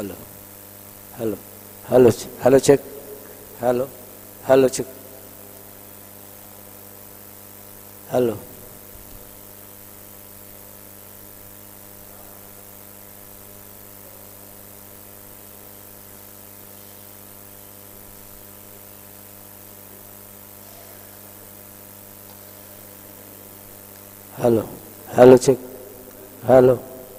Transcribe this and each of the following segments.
Hello, hello, hello, hello, check. Hello, hello, check. Hello, hello, hello, check. Hello,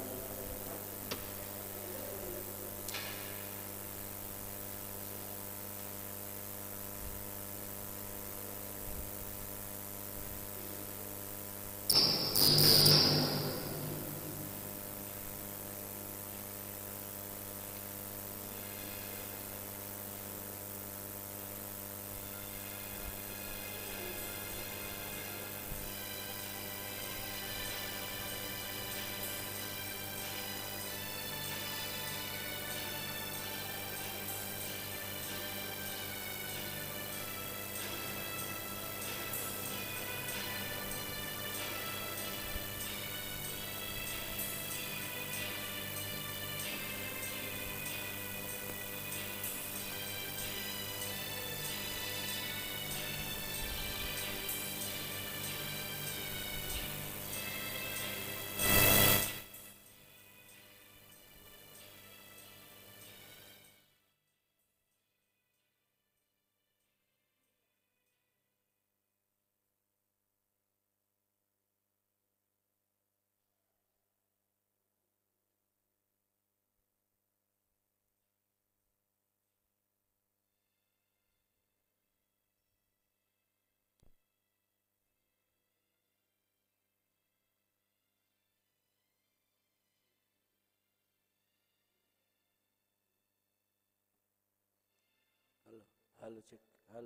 hello, check. Hello.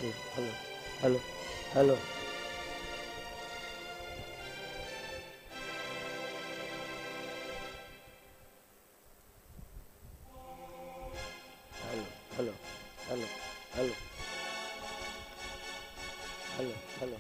hello, hello, hello, hello, hello, hello, hello, hello, hello.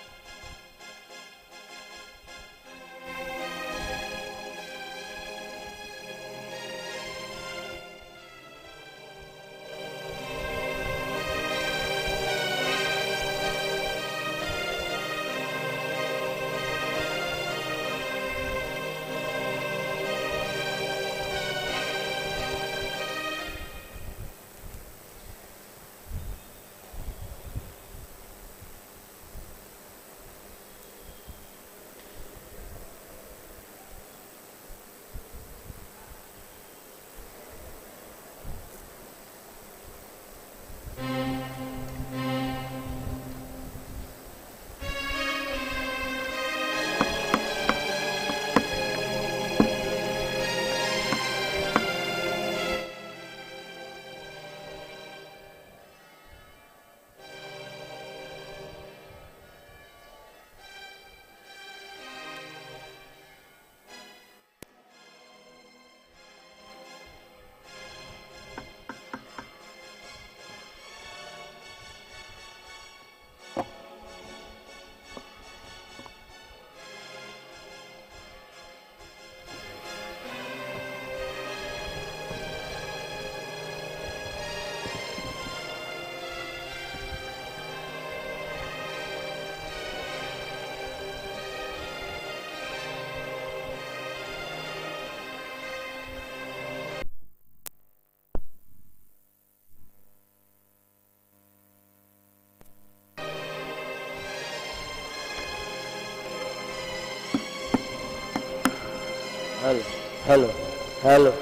Hello, hello, hello.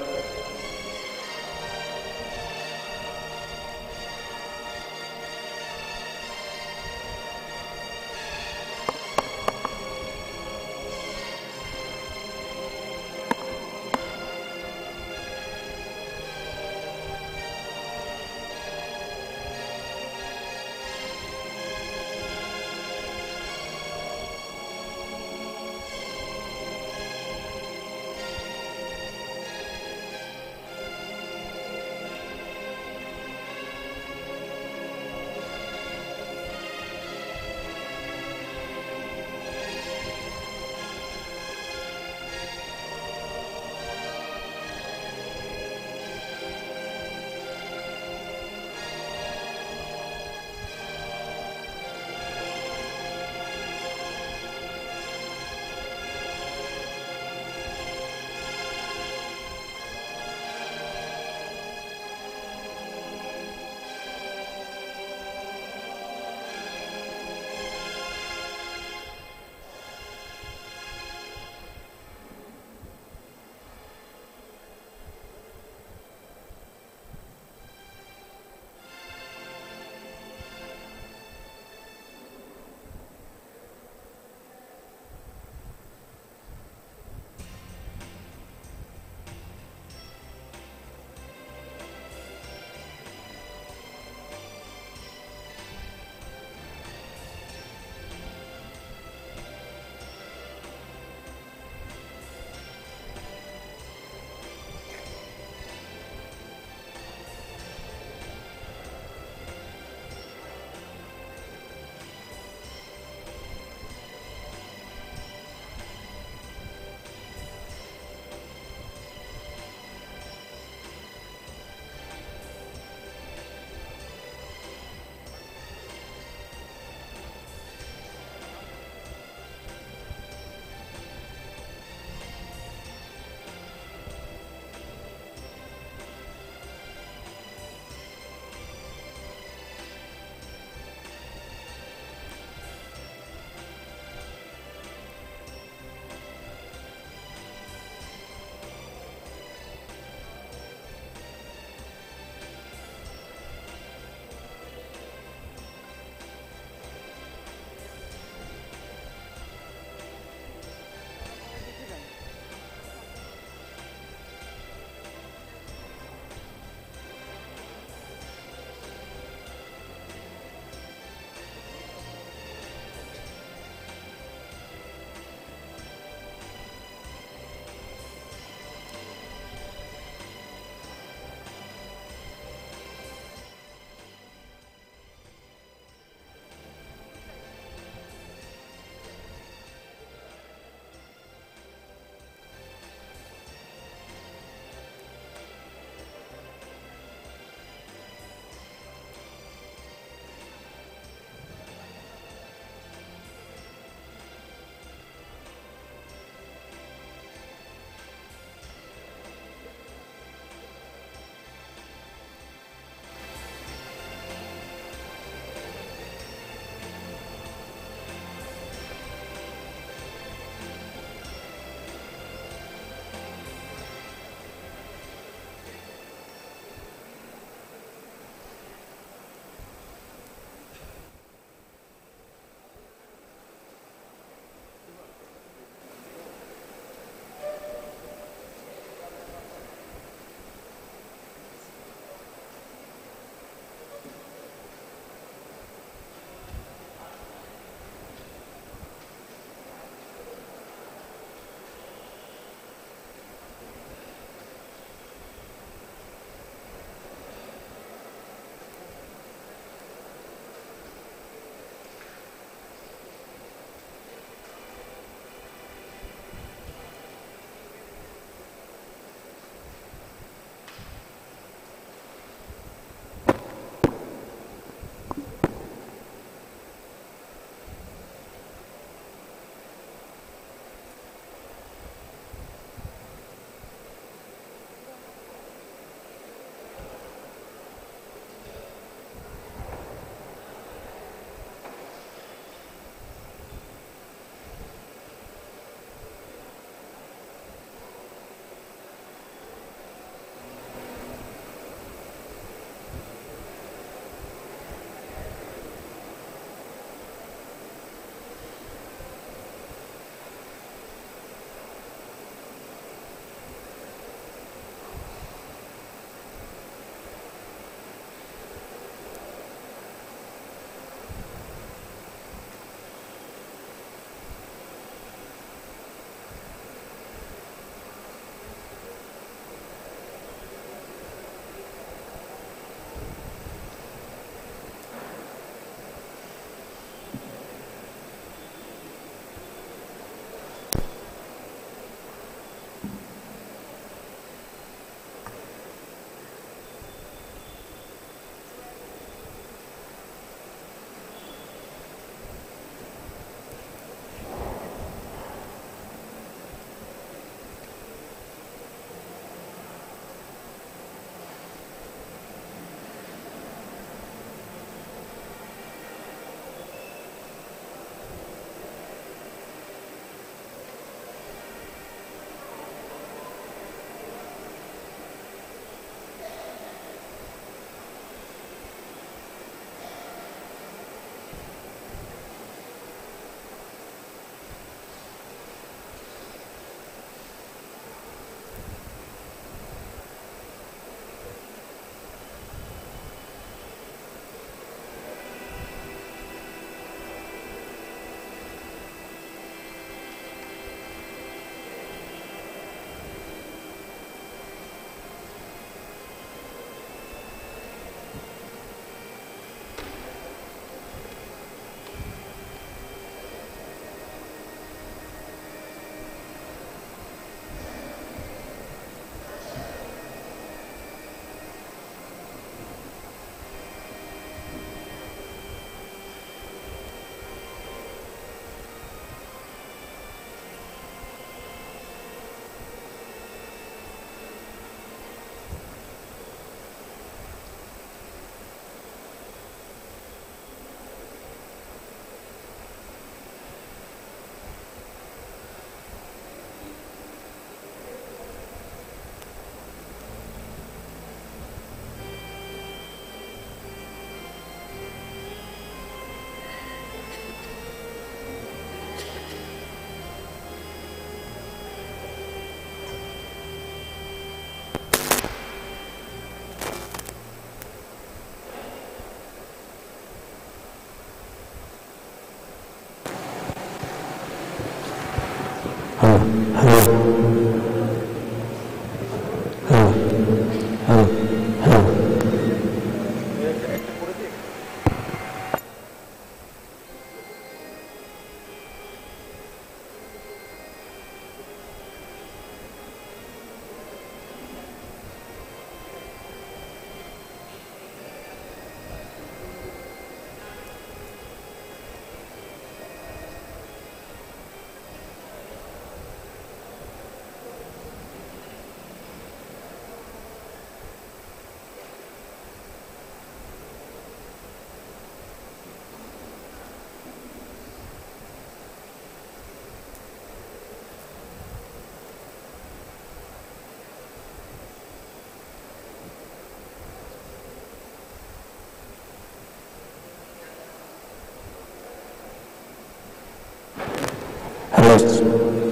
আসছে।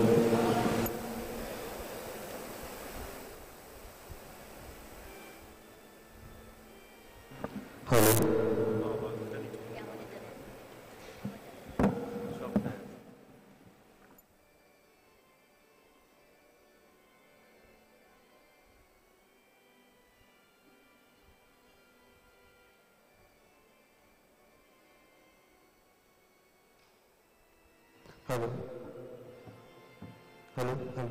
Hello hello hello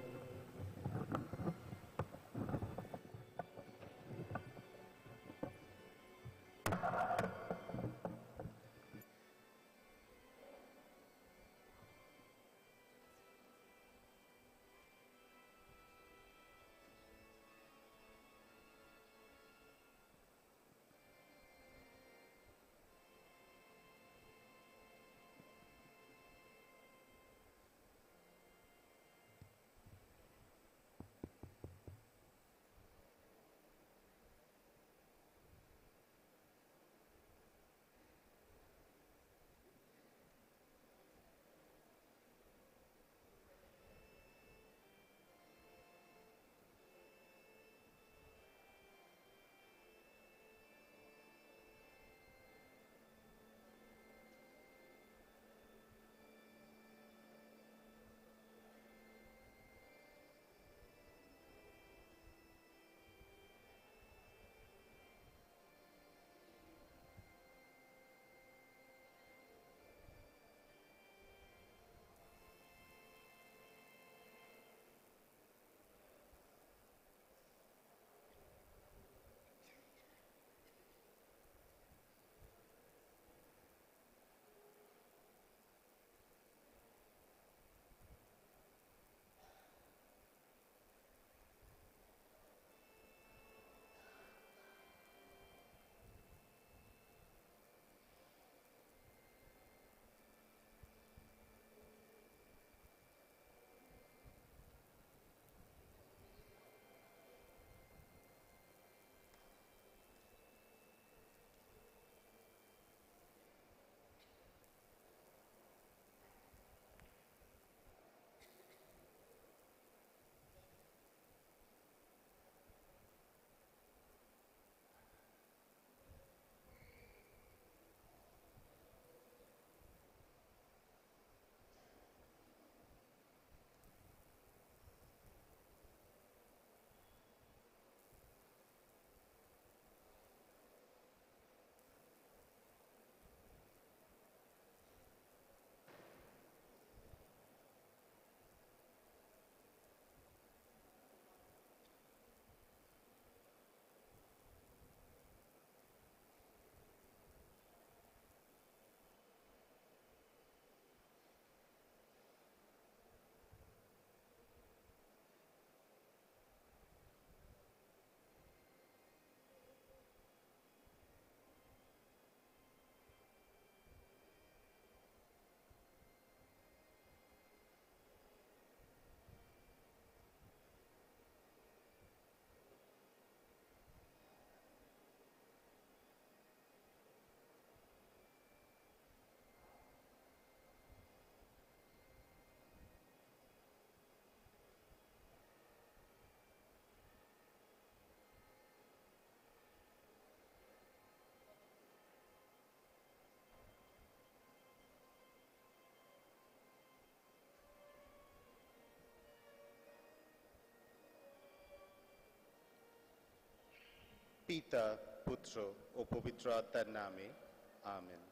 পিতা, পুত্র ও পবিত্র আত্মার নামে amen.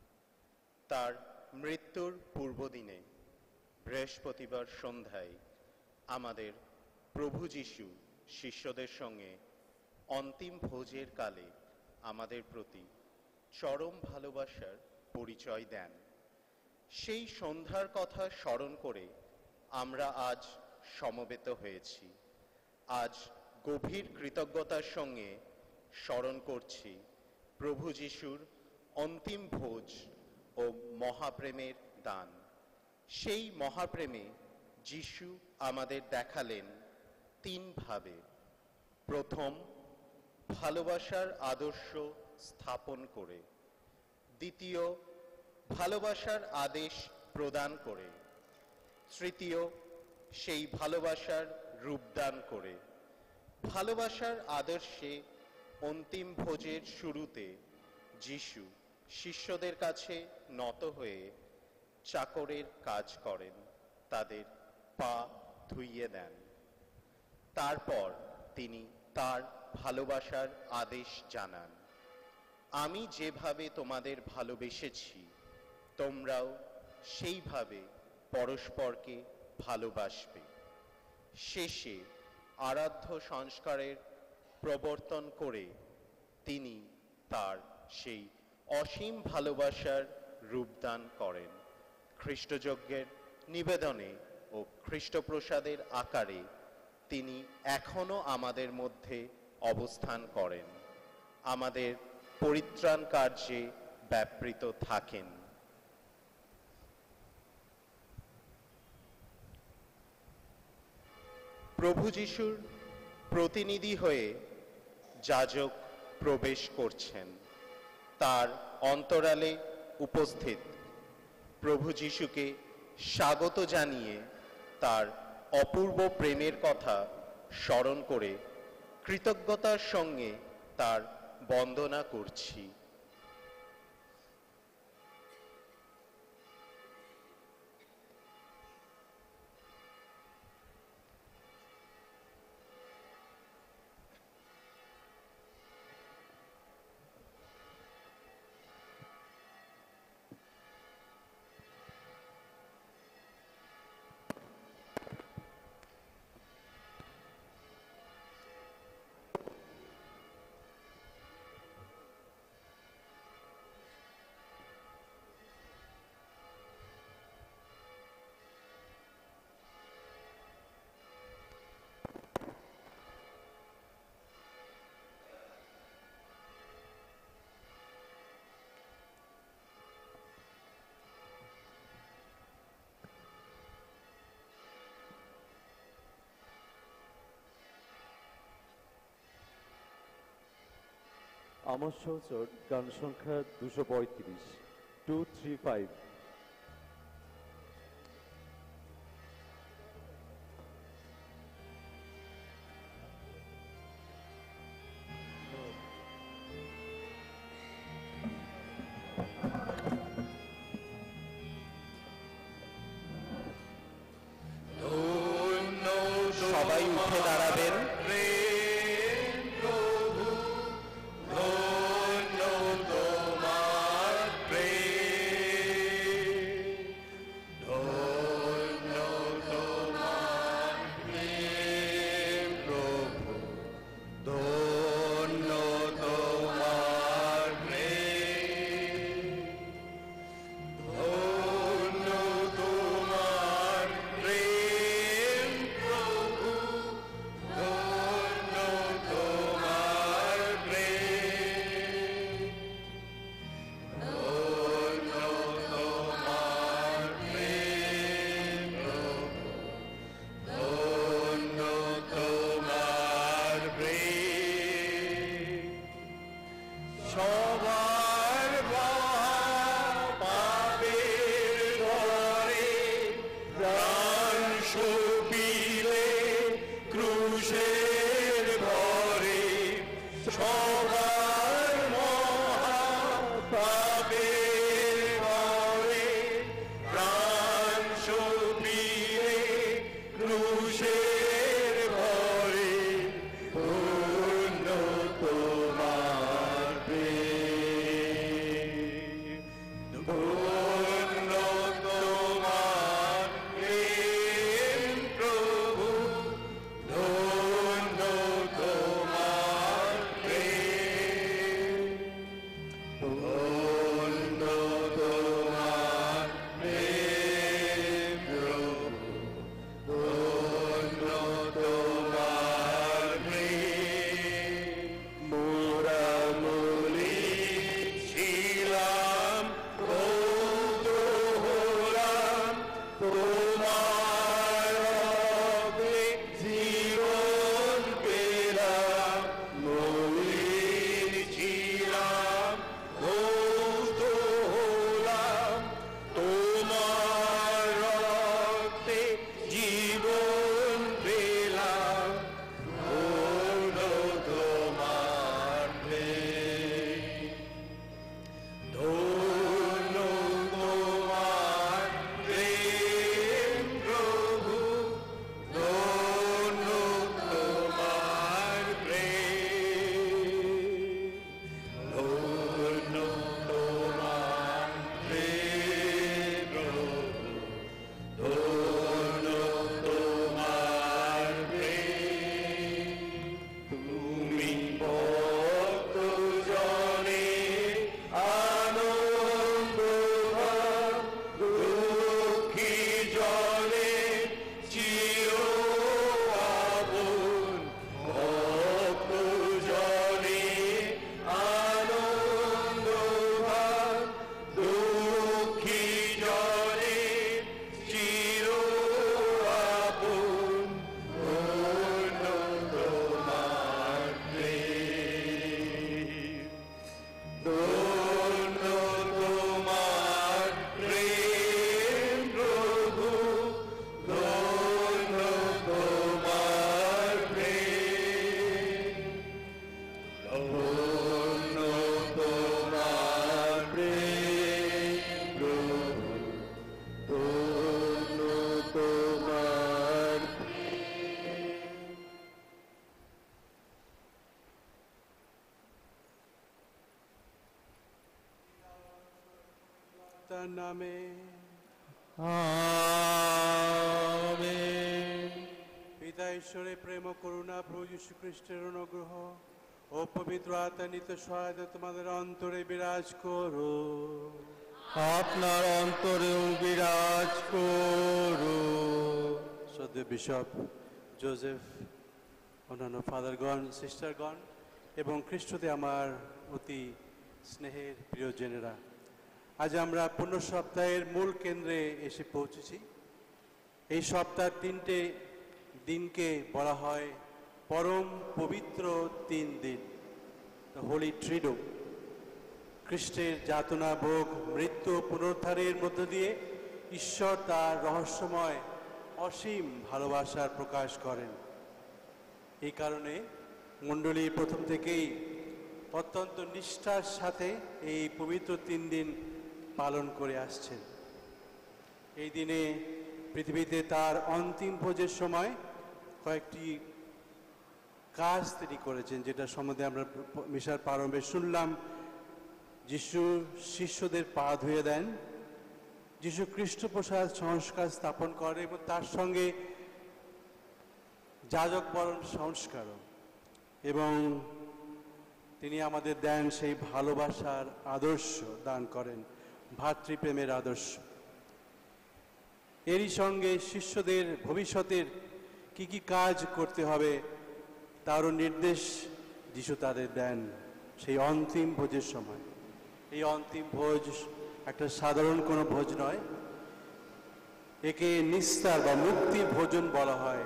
তার মৃত্যুর পূর্বদিনে বৃহস্পতিবার সন্ধ্যায় আমাদের প্রভু যীশু শিষ্যদের সঙ্গে অন্তিম ভোজের কালে আমাদের প্রতি চরম ভালোবাসার পরিচয় দেন। সেই সন্ধ্যার কথা স্মরণ করে আমরা আজ সমবেত হয়েছি। আজ গভীর কৃতজ্ঞতার সঙ্গে স্মরণ করছি প্রভু যীশুর অন্তিম ভোজ ও মহাপ্রেমের দান। সেই মহাপ্রেমে যীশু আমাদের দেখালেন তিনভাবে। প্রথম, ভালোবাসার আদর্শ স্থাপন করে। দ্বিতীয়, ভালোবাসার আদেশ প্রদান করে। তৃতীয়, সেই ভালোবাসার রূপদান করে। ভালোবাসার আদর্শে অন্তিম ভোজের শুরুতে যিশু শিষ্যদের কাছে নত হয়ে চাকরের কাজ করেন, তাদের পা ধুইয়ে দেন। তারপর তিনি তার ভালোবাসার আদেশ জানান, আমি যেভাবে তোমাদের ভালোবেসেছি তোমরাও সেইভাবে পরস্পরকে ভালোবাসবে। শেষে আরাধ্য সংস্কারের প্রবর্তন করে তিনি তার সেই অসীম ভালোবাসার রূপদান করেন। খ্রিস্টযজ্ঞের নিবেদনে ও খ্রিস্টপ্রসাদের আকারে তিনি এখনো আমাদের মধ্যে অবস্থান করেন, আমাদের পরিত্রাণ কার্যে ব্যাপৃত থাকেন। প্রভু যিশুর প্রতিনিধি হয়ে যাজক প্রবেশ করছেন। তার অন্তরালে উপস্থিত প্রভু যিশুকে স্বাগত জানিয়ে তার অপূর্ব প্রেমের কথা স্মরণ করে কৃতজ্ঞতার সঙ্গে তার বন্দনা করছি। আমার সহচর গান সংখ্যা 235, 235। সবাই উঠে দাঁড়াবেন। ধন্য তোমার প্রেম প্রভু, ধন্য তোমার তার নামে আমেন। পিতা ঈশ্বরের প্রেম ও করুণা প্রভু যীশু খ্রিস্টের অনুগ্রহ ও পবিত্র আত্মা নিত্য সহায়তা তোমাদের অন্তরে বিরাজ করো। আপনার অন্তরেও বিরাজ করো। শ্রদ্ধেয় বিশপ জোসেফ, অন্যান্য ফাদারগণ, সিস্টারগণ এবং খ্রিস্টতে আমার অতি স্নেহের প্রিয়জনেরা, আজ আমরা পূর্ণ সপ্তাহের মূল কেন্দ্রে এসে পৌঁছেছি। এই সপ্তাহের 3টে দিনকে বলা হয় পরম পবিত্র 3 দিন, হোলি ট্রিডো। খ্রিস্টের যাতনা, ভোগ, মৃত্যু, পুনরুদ্ধারের মধ্য দিয়ে ঈশ্বর তার রহস্যময় অসীম ভালোবাসার প্রকাশ করেন। এই কারণে মণ্ডলী প্রথম থেকেই অত্যন্ত নিষ্ঠার সাথে এই পবিত্র 3 দিন পালন করে আসছেন। এই দিনে পৃথিবীতে তার অন্তিম ভোজের সময় কয়েকটি কাজ তিনি করেছেন, যেটা সম্বন্ধে আমরা মিশার প্রারম্ভে শুনলাম। যিশু শিষ্যদের পা ধুয়ে দেন, যিশু খ্রিস্ট প্রসাদ সংস্কার স্থাপন করে এবং তার সঙ্গে যাজক বরণ সংস্কারও, এবং তিনি আমাদের দেন সেই ভালোবাসার আদর্শ দান করেন, ভাতৃপ্রেমের আদর্শ। এরই সঙ্গে শিষ্যদের ভবিষ্যতের কি কি কাজ করতে হবে তারও নির্দেশ যিশু তাদের দেন সেই অন্তিম ভোজের সময়। এই অন্তিম ভোজ একটা সাধারণ কোনো ভোজ নয়, একে নিস্তার বা মুক্তির ভোজন বলা হয়।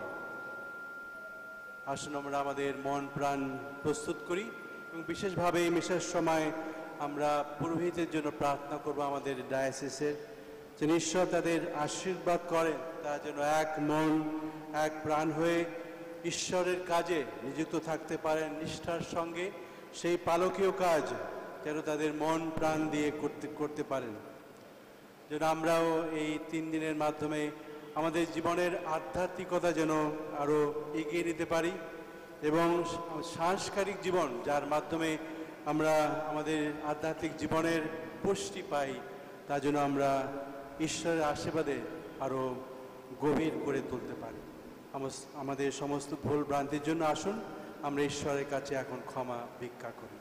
আসুন আমরা আমাদের মন প্রাণ প্রস্তুত করি এবং বিশেষভাবে এই মিশার সময় আমরা পুরোহিতের জন্য প্রার্থনা করব আমাদের ডায়াসিসের, যেন ঈশ্বর তাদের আশীর্বাদ করেন, তারা যেন এক মন এক প্রাণ হয়ে ঈশ্বরের কাজে নিযুক্ত থাকতে পারেন নিষ্ঠার সঙ্গে। সেই পালকীয় কাজ যেন তাদের মন প্রাণ দিয়ে করতে পারেন, যেন আমরাও এই 3 দিনের মাধ্যমে আমাদের জীবনের আধ্যাত্মিকতা যেন আরও এগিয়ে নিতে পারি এবং সাংস্কারিক জীবন, যার মাধ্যমে আমরা আমাদের আধ্যাত্মিক জীবনের পুষ্টি পাই, তা যেন আমরা ঈশ্বরের আশীর্বাদে আরও গভীর করে তুলতে পারি। আমাদের সমস্ত ভুল ভ্রান্তির জন্য আসুন আমরা ঈশ্বরের কাছে এখন ক্ষমা ভিক্ষা করি।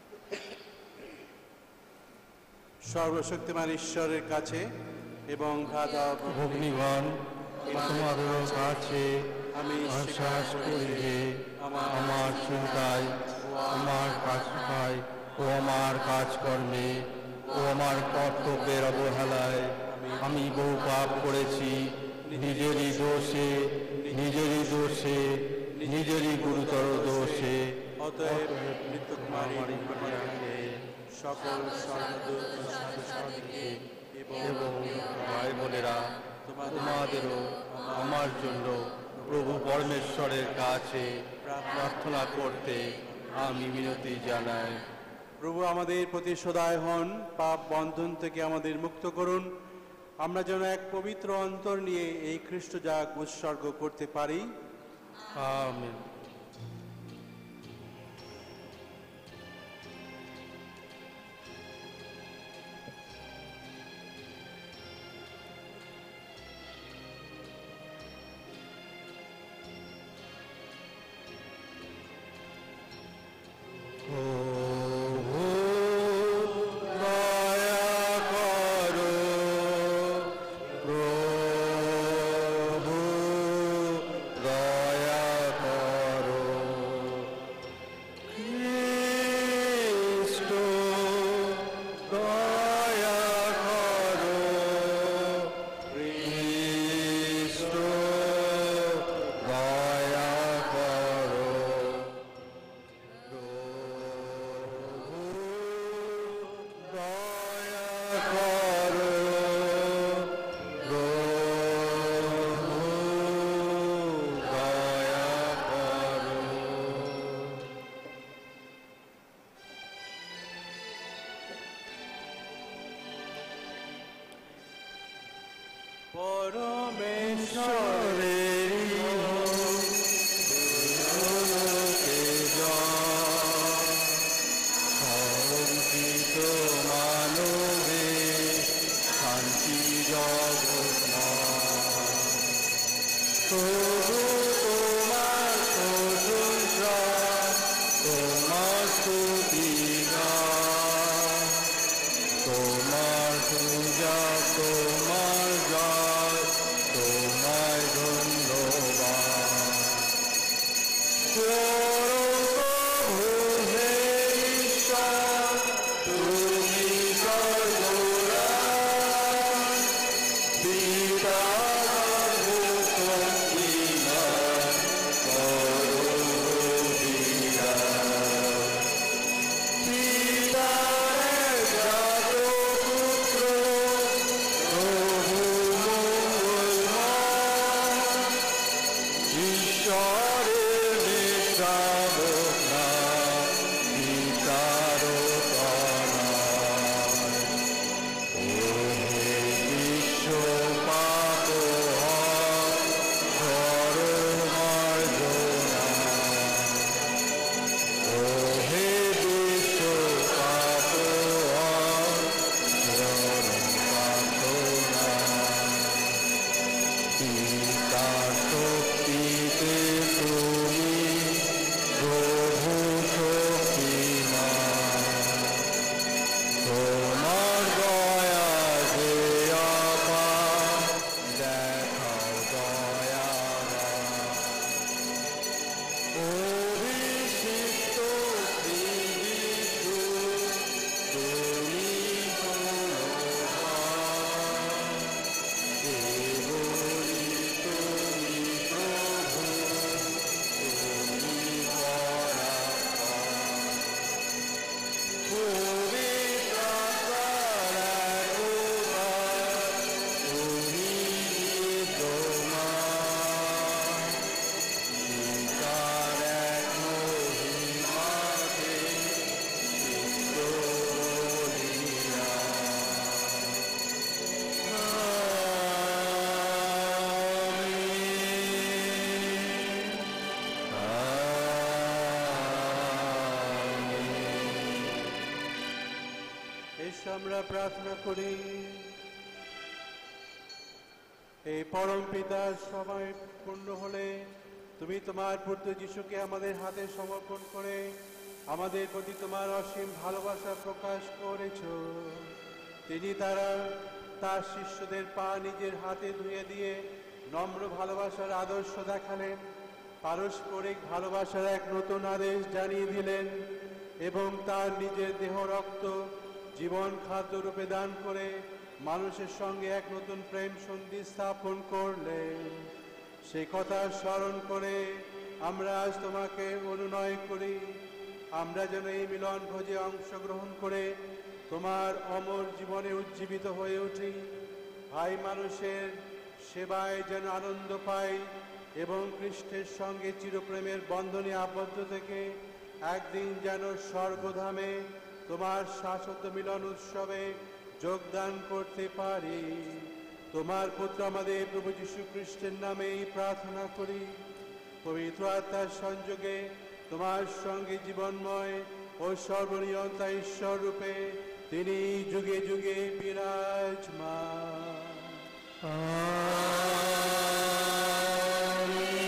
সর্বশক্তিমান ঈশ্বরের কাছে এবং ভগ্নীগণ, তোমাদের কাছে আমি বিশ্বাস করি যে আমার চিন্তায়, আমার কাজটায় ও আমার কাজকর্মে ও আমার কর্তব্যের অবহেলায় আমি বহু পাপ করেছি। নিজেরই দোষে, নিজেরই দোষে, নিজেরই গুরুতর দোষে। অতএব মৃত্যুকুমারী মারিয়াকে, সকল স্বর্ণদূত ও সাধুসঙ্গীকে এবং ভাই বোনেরা, তোমাদেরও আমার জন্য প্রভু পরমেশ্বরের কাছে প্রার্থনা করতে আমি মিনতি জানাই। প্রভু আমাদের প্রতি সদয় হন, পাপ বন্ধন থেকে আমাদের মুক্ত করুন, আমরা যেন এক পবিত্র অন্তর নিয়ে এই খ্রিস্ট যাগ উৎসর্গ করতে পারি। আমেন। পরমেশ্বরের মানবে শান্তি জগৎ তবু তোমার প্রশংসা তোমার স্তুতি গান তোমার পূজা তোমার জয় তোমায় ধন্যবাদ প্রভু হে ঈশ্বর তুমি সর্বরাজ পিতা আমরা প্রার্থনা করি। এই পরম পিতার সময় পূর্ণ হলে তুমি তোমার পুত্র যিশুকে আমাদের হাতে সমর্পণ করে আমাদের প্রতি তোমার অসীম ভালোবাসা প্রকাশ করেছ। তিনি তার শিষ্যদের পা নিজের হাতে ধুয়ে দিয়ে নম্র ভালোবাসার আদর্শ দেখালেন, পারস্পরিক ভালোবাসার এক নতুন আদেশ জানিয়ে দিলেন এবং তার নিজের দেহ রক্ত জীবন খাদ্য রূপে দান করে মানুষের সঙ্গে এক নতুন প্রেম সন্ধি স্থাপন করলেন। সেই কথা স্মরণ করে আমরা আজ তোমাকে অনুনয় করি, আমরা যেন এই মিলন ভোজে অংশগ্রহণ করে তোমার অমর জীবনে উজ্জীবিত হয়ে উঠি। ভাই মানুষের সেবায় যেন আনন্দ পাই এবং খ্রিস্টের সঙ্গে চিরপ্রেমের বন্ধনে আবদ্ধ থেকে একদিন যেন স্বর্গধামে তোমার শাশ্বত মিলন উৎসবে যোগদান করতে পারি। তোমার পুত্র আমাদের প্রভু যীশু খ্রিস্টের নামেই প্রার্থনা করি। পবিত্র আত্মার সংযোগে তোমার সঙ্গে জীবনময় ও সর্বনিয়ন্তা ঈশ্বর রূপে তিনি যুগে যুগে বিরাজমান।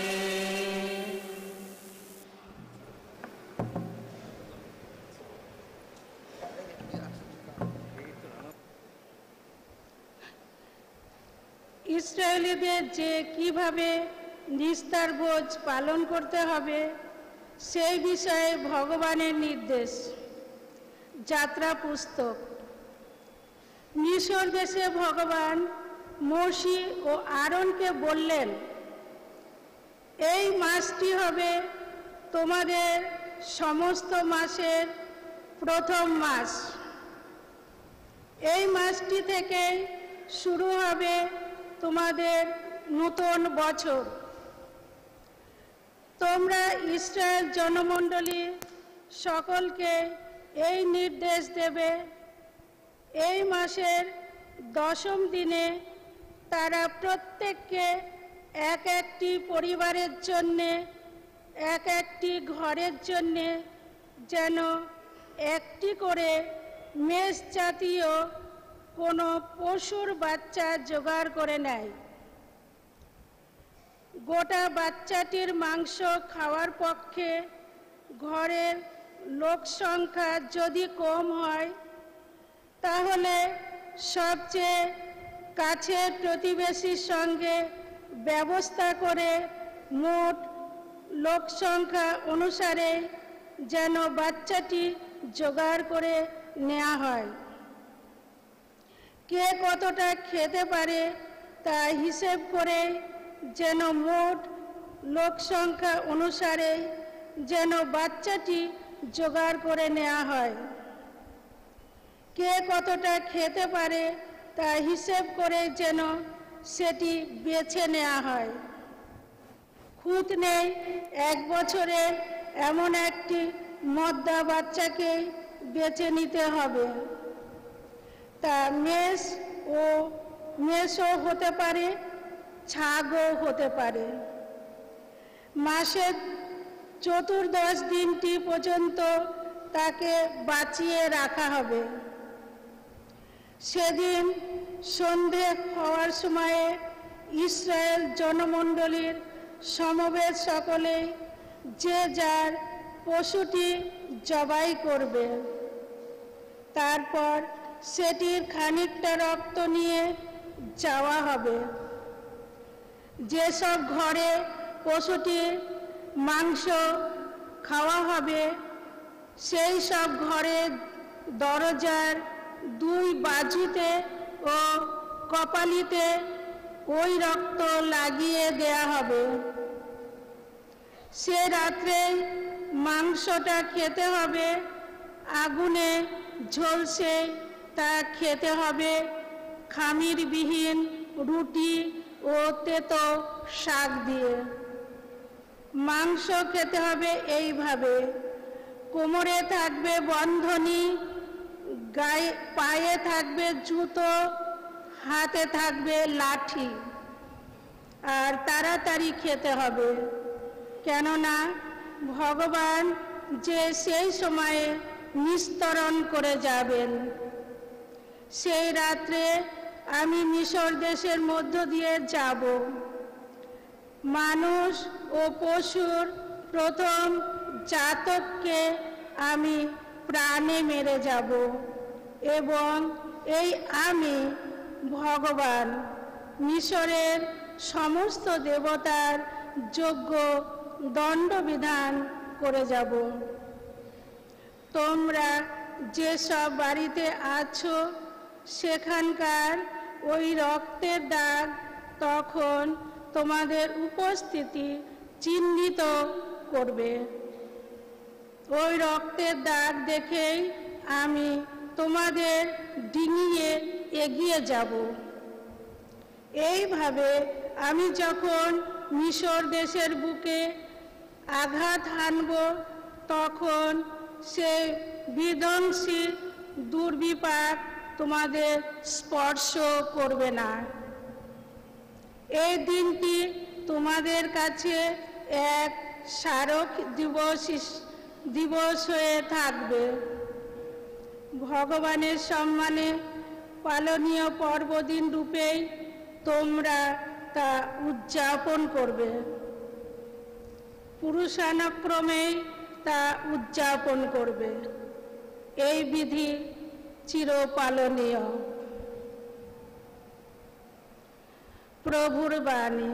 ইসরায়েলিদের যে কিভাবে নিস্তার ভোজ পালন করতে হবে সেই বিষয়ে ভগবানের নির্দেশ। যাত্রা পুস্তক। মিশর দেশে ভগবান মোশে ও আরনকে বললেন, এই মাসটি হবে তোমাদের সমস্ত মাসের প্রথম মাস। এই মাসটি থেকে শুরু হবে তোমাদের নতুন বছর। তোমরা ইসরায়েল জনমণ্ডলী সকলকে এই নির্দেশ দেবে, এই মাসের 10ম দিনে তারা প্রত্যেককে এক একটি পরিবারের জন্যে, এক একটি ঘরের জন্যে যেন একটি করে মেষ জাতীয় কোনো পশুর বাচ্চা জোগাড় করে নেয়। গোটা বাচ্চাটির মাংস খাওয়ার পক্ষে ঘরের লোক সংখ্যা যদি কম হয়, তাহলে সবচেয়ে কাছের প্রতিবেশীর সঙ্গে ব্যবস্থা করে মোট লোক সংখ্যা অনুসারে যেন বাচ্চাটি জোগাড় করে নেওয়া হয়। কে কতটা খেতে পারে তা হিসেব করে যেন মোট লোক সংখ্যা অনুসারে যেন বাচ্চাটি জোগাড় করে নেওয়া হয়। কে কতটা খেতে পারে তা হিসেব করে যেন সেটি বেছে নেওয়া হয়। খুঁত নেই 1 বছরের এমন একটি মদ্দা বাচ্চাকে বেছে নিতে হবে। তা মেষও হতে পারে, ছাগও হতে পারে। মাসের চতুর্দশ দিনটি পর্যন্ত তাকে বাঁচিয়ে রাখা হবে। সেদিন সন্ধে হওয়ার সময়ে ইসরায়েল জনমণ্ডলীর সমবেত সকলে যে যার পশুটি জবাই করবে। তারপর সেটির খানিকটা রক্ত নিয়ে যাওয়া হবে। যেসব ঘরে পশুটির মাংস খাওয়া হবে সেই সব ঘরের দরজার 2 বাজুতে ও কপালিতে ওই রক্ত লাগিয়ে দেয়া হবে। সে রাত্রে মাংসটা খেতে হবে আগুনে ঝলসে, তা খেতে হবে খামিরবিহীন রুটি ও তেতো শাক দিয়ে। মাংস খেতে হবে এইভাবে: কোমরে থাকবে বন্ধনী, গায়ে পায়ে থাকবে জুতো, হাতে থাকবে লাঠি। আর তাড়াতাড়ি খেতে হবে, কেননা ভগবান যে সেই সময়ে নিস্তরণ করে যাবেন। সেই রাত্রে আমি মিশর দেশের মধ্য দিয়ে যাব। মানুষ ও পশুর প্রথম জাতককে আমি প্রাণে মেরে যাব, এবং এই আমি ভগবান মিশরের সমস্ত দেবতার যোগ্য দণ্ডবিধান করে যাব। তোমরা যেসব বাড়িতে আছো সেখানকার ওই রক্তের দাগ তখন তোমাদের উপস্থিতি চিহ্নিত করবে। ওই রক্তের দাগ দেখেই আমি তোমাদের ডিঙিয়ে এগিয়ে যাব। এইভাবে আমি যখন মিশর দেশের বুকে আঘাত হানব, তখন সে বিধ্বংসী দুর্বিপাক তোমাদের স্পর্শ করবে না। এই দিনটি তোমাদের কাছে এক স্মারক দিবস হয়ে থাকবে। ভগবানের সম্মানে পালনীয় পর্বদিন রূপেই তোমরা তা উদযাপন করবে। পুরুষানুক্রমেই তা উদযাপন করবে। এই বিধি চিরপালনীয়। প্রভুর বাণী।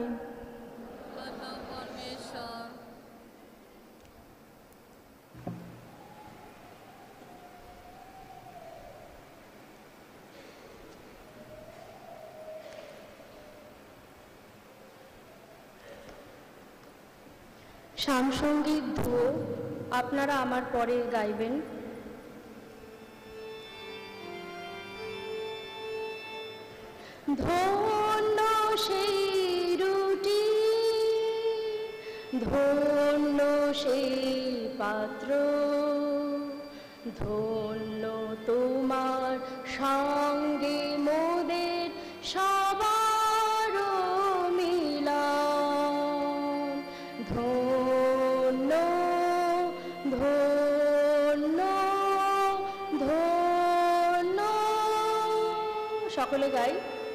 সামসঙ্গীত ধুয়ো আপনারা আমার পরে গাইবেন। ধন্য সেই রুটি, ধন্য সেই পাত্র, ধন্য তোমার সঙ্গে মোদের সবার সকলে গাই।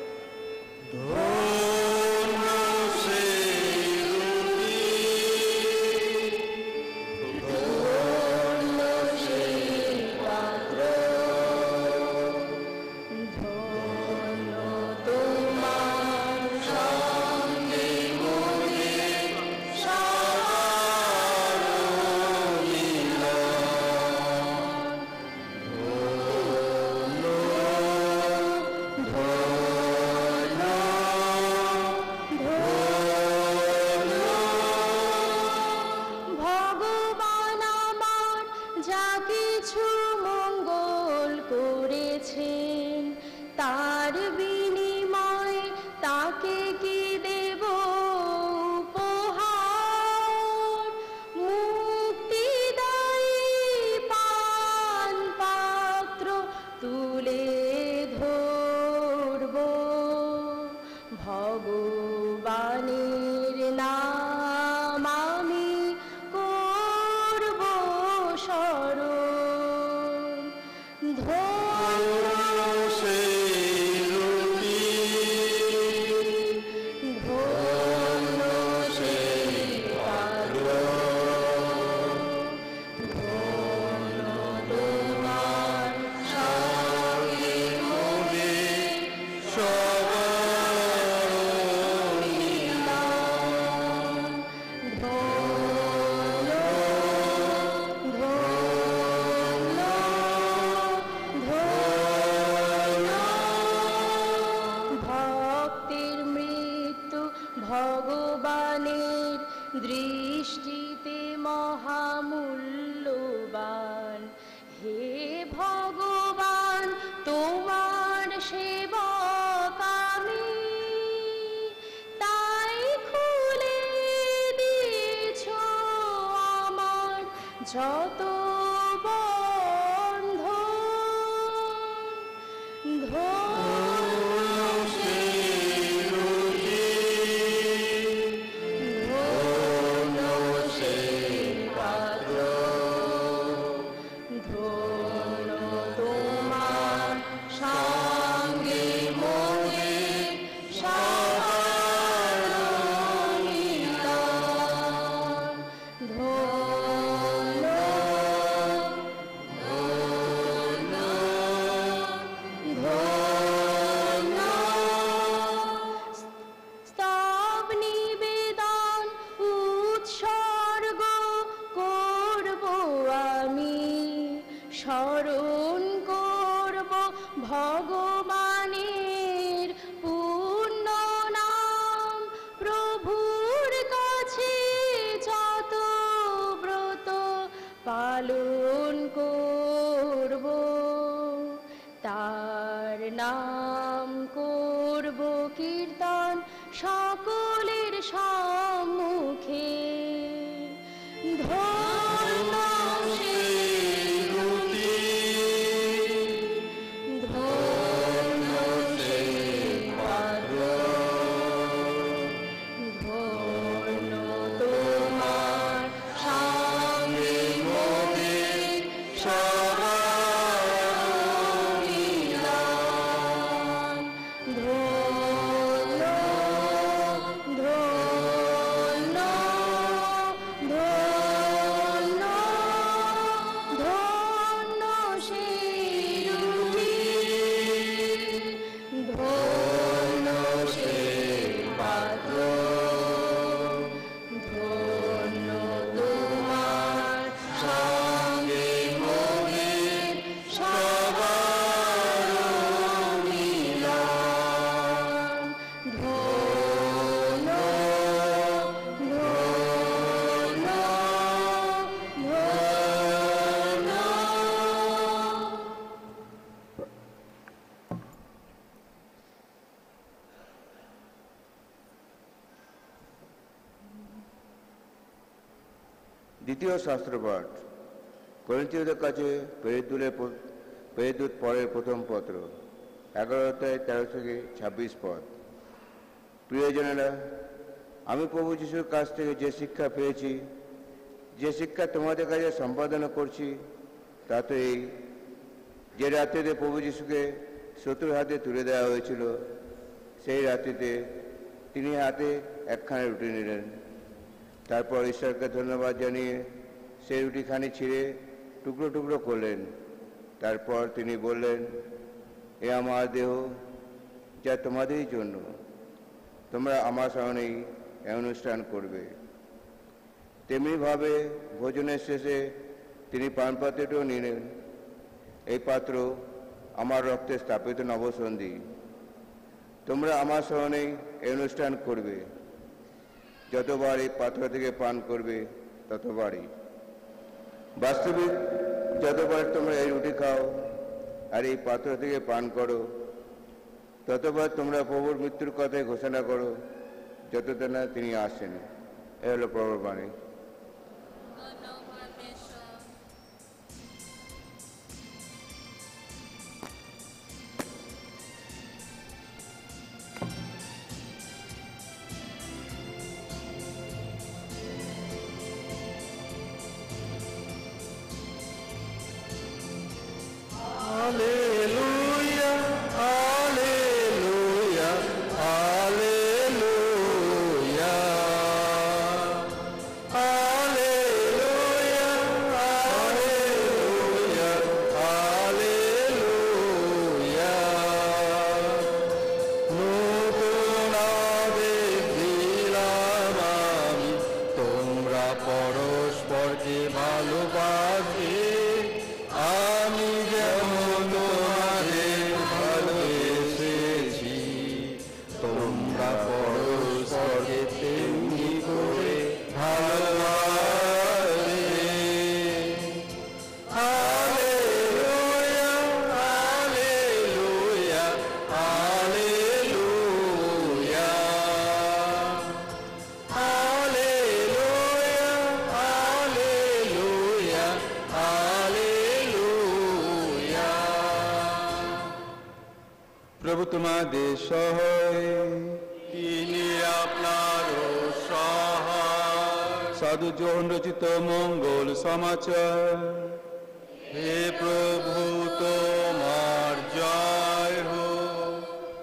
দ্বিতীয় শাস্ত্রপাঠ করিন্থীয়দের কাছে প্রেরিত পরের প্রথম পত্র 11 অধ্যায় 13 থেকে 26 পদ। প্রিয়জনেরা, আমি প্রভু যিশুর কাছ থেকে যে শিক্ষা পেয়েছি, যে শিক্ষা তোমাদের কাছে সম্পাদন করছি, তা তো এই যে রাত্রিতে প্রভু যিশুকে শত্রুর হাতে তুলে দেওয়া হয়েছিল, সেই রাত্রিতে তিনি হাতে একখানা রুটি নিলেন। তারপর ঈশ্বরকে ধন্যবাদ জানিয়ে সেই রুটিখানি ছিঁড়ে টুকরো টুকরো করলেন। তারপর তিনি বললেন, এ আমার দেহ, যা তোমাদেরই জন্য, তোমরা আমার স্মরণেই এই অনুষ্ঠান করবে। তেমনিভাবে ভোজনের শেষে তিনি পানপাত্রটিও নিলেন। এই পাত্র আমার রক্তে স্থাপিত নবসন্ধি, তোমরা আমার স্মরণেই এই অনুষ্ঠান করবে। যতবার এই পাত্র থেকে পান করবে ততবারই। বাস্তবিক যতবার তোমরা এই রুটি খাও আর এই পাত্র থেকে পান করো, ততবার তোমরা প্রভুর মৃত্যুর কথাই ঘোষণা করো যতটা না তিনি আসেন। এ হলো প্রভুর বাণী। Alleluia, alleluia, alleluia. Alleluia, alleluia, alleluia. নতুন আবেগ দিলাম আমি, তোমরা পরস্পরকে ভালোবাসবে। আমি যেমন তোমাদের ভালোবেসেছি, তোমরা পরস্পরকে তেমনি করে ভালোবাসবে। Hallelujah, hallelujah, hallelujah. Alleluia, alleluia, alleluia. প্রভু তোমাদের সহায়, তিনি আপনার সহায়। সাধু যোহন রচিত মঙ্গল সমাচার। হে প্রভু, তোমার জয় হোক।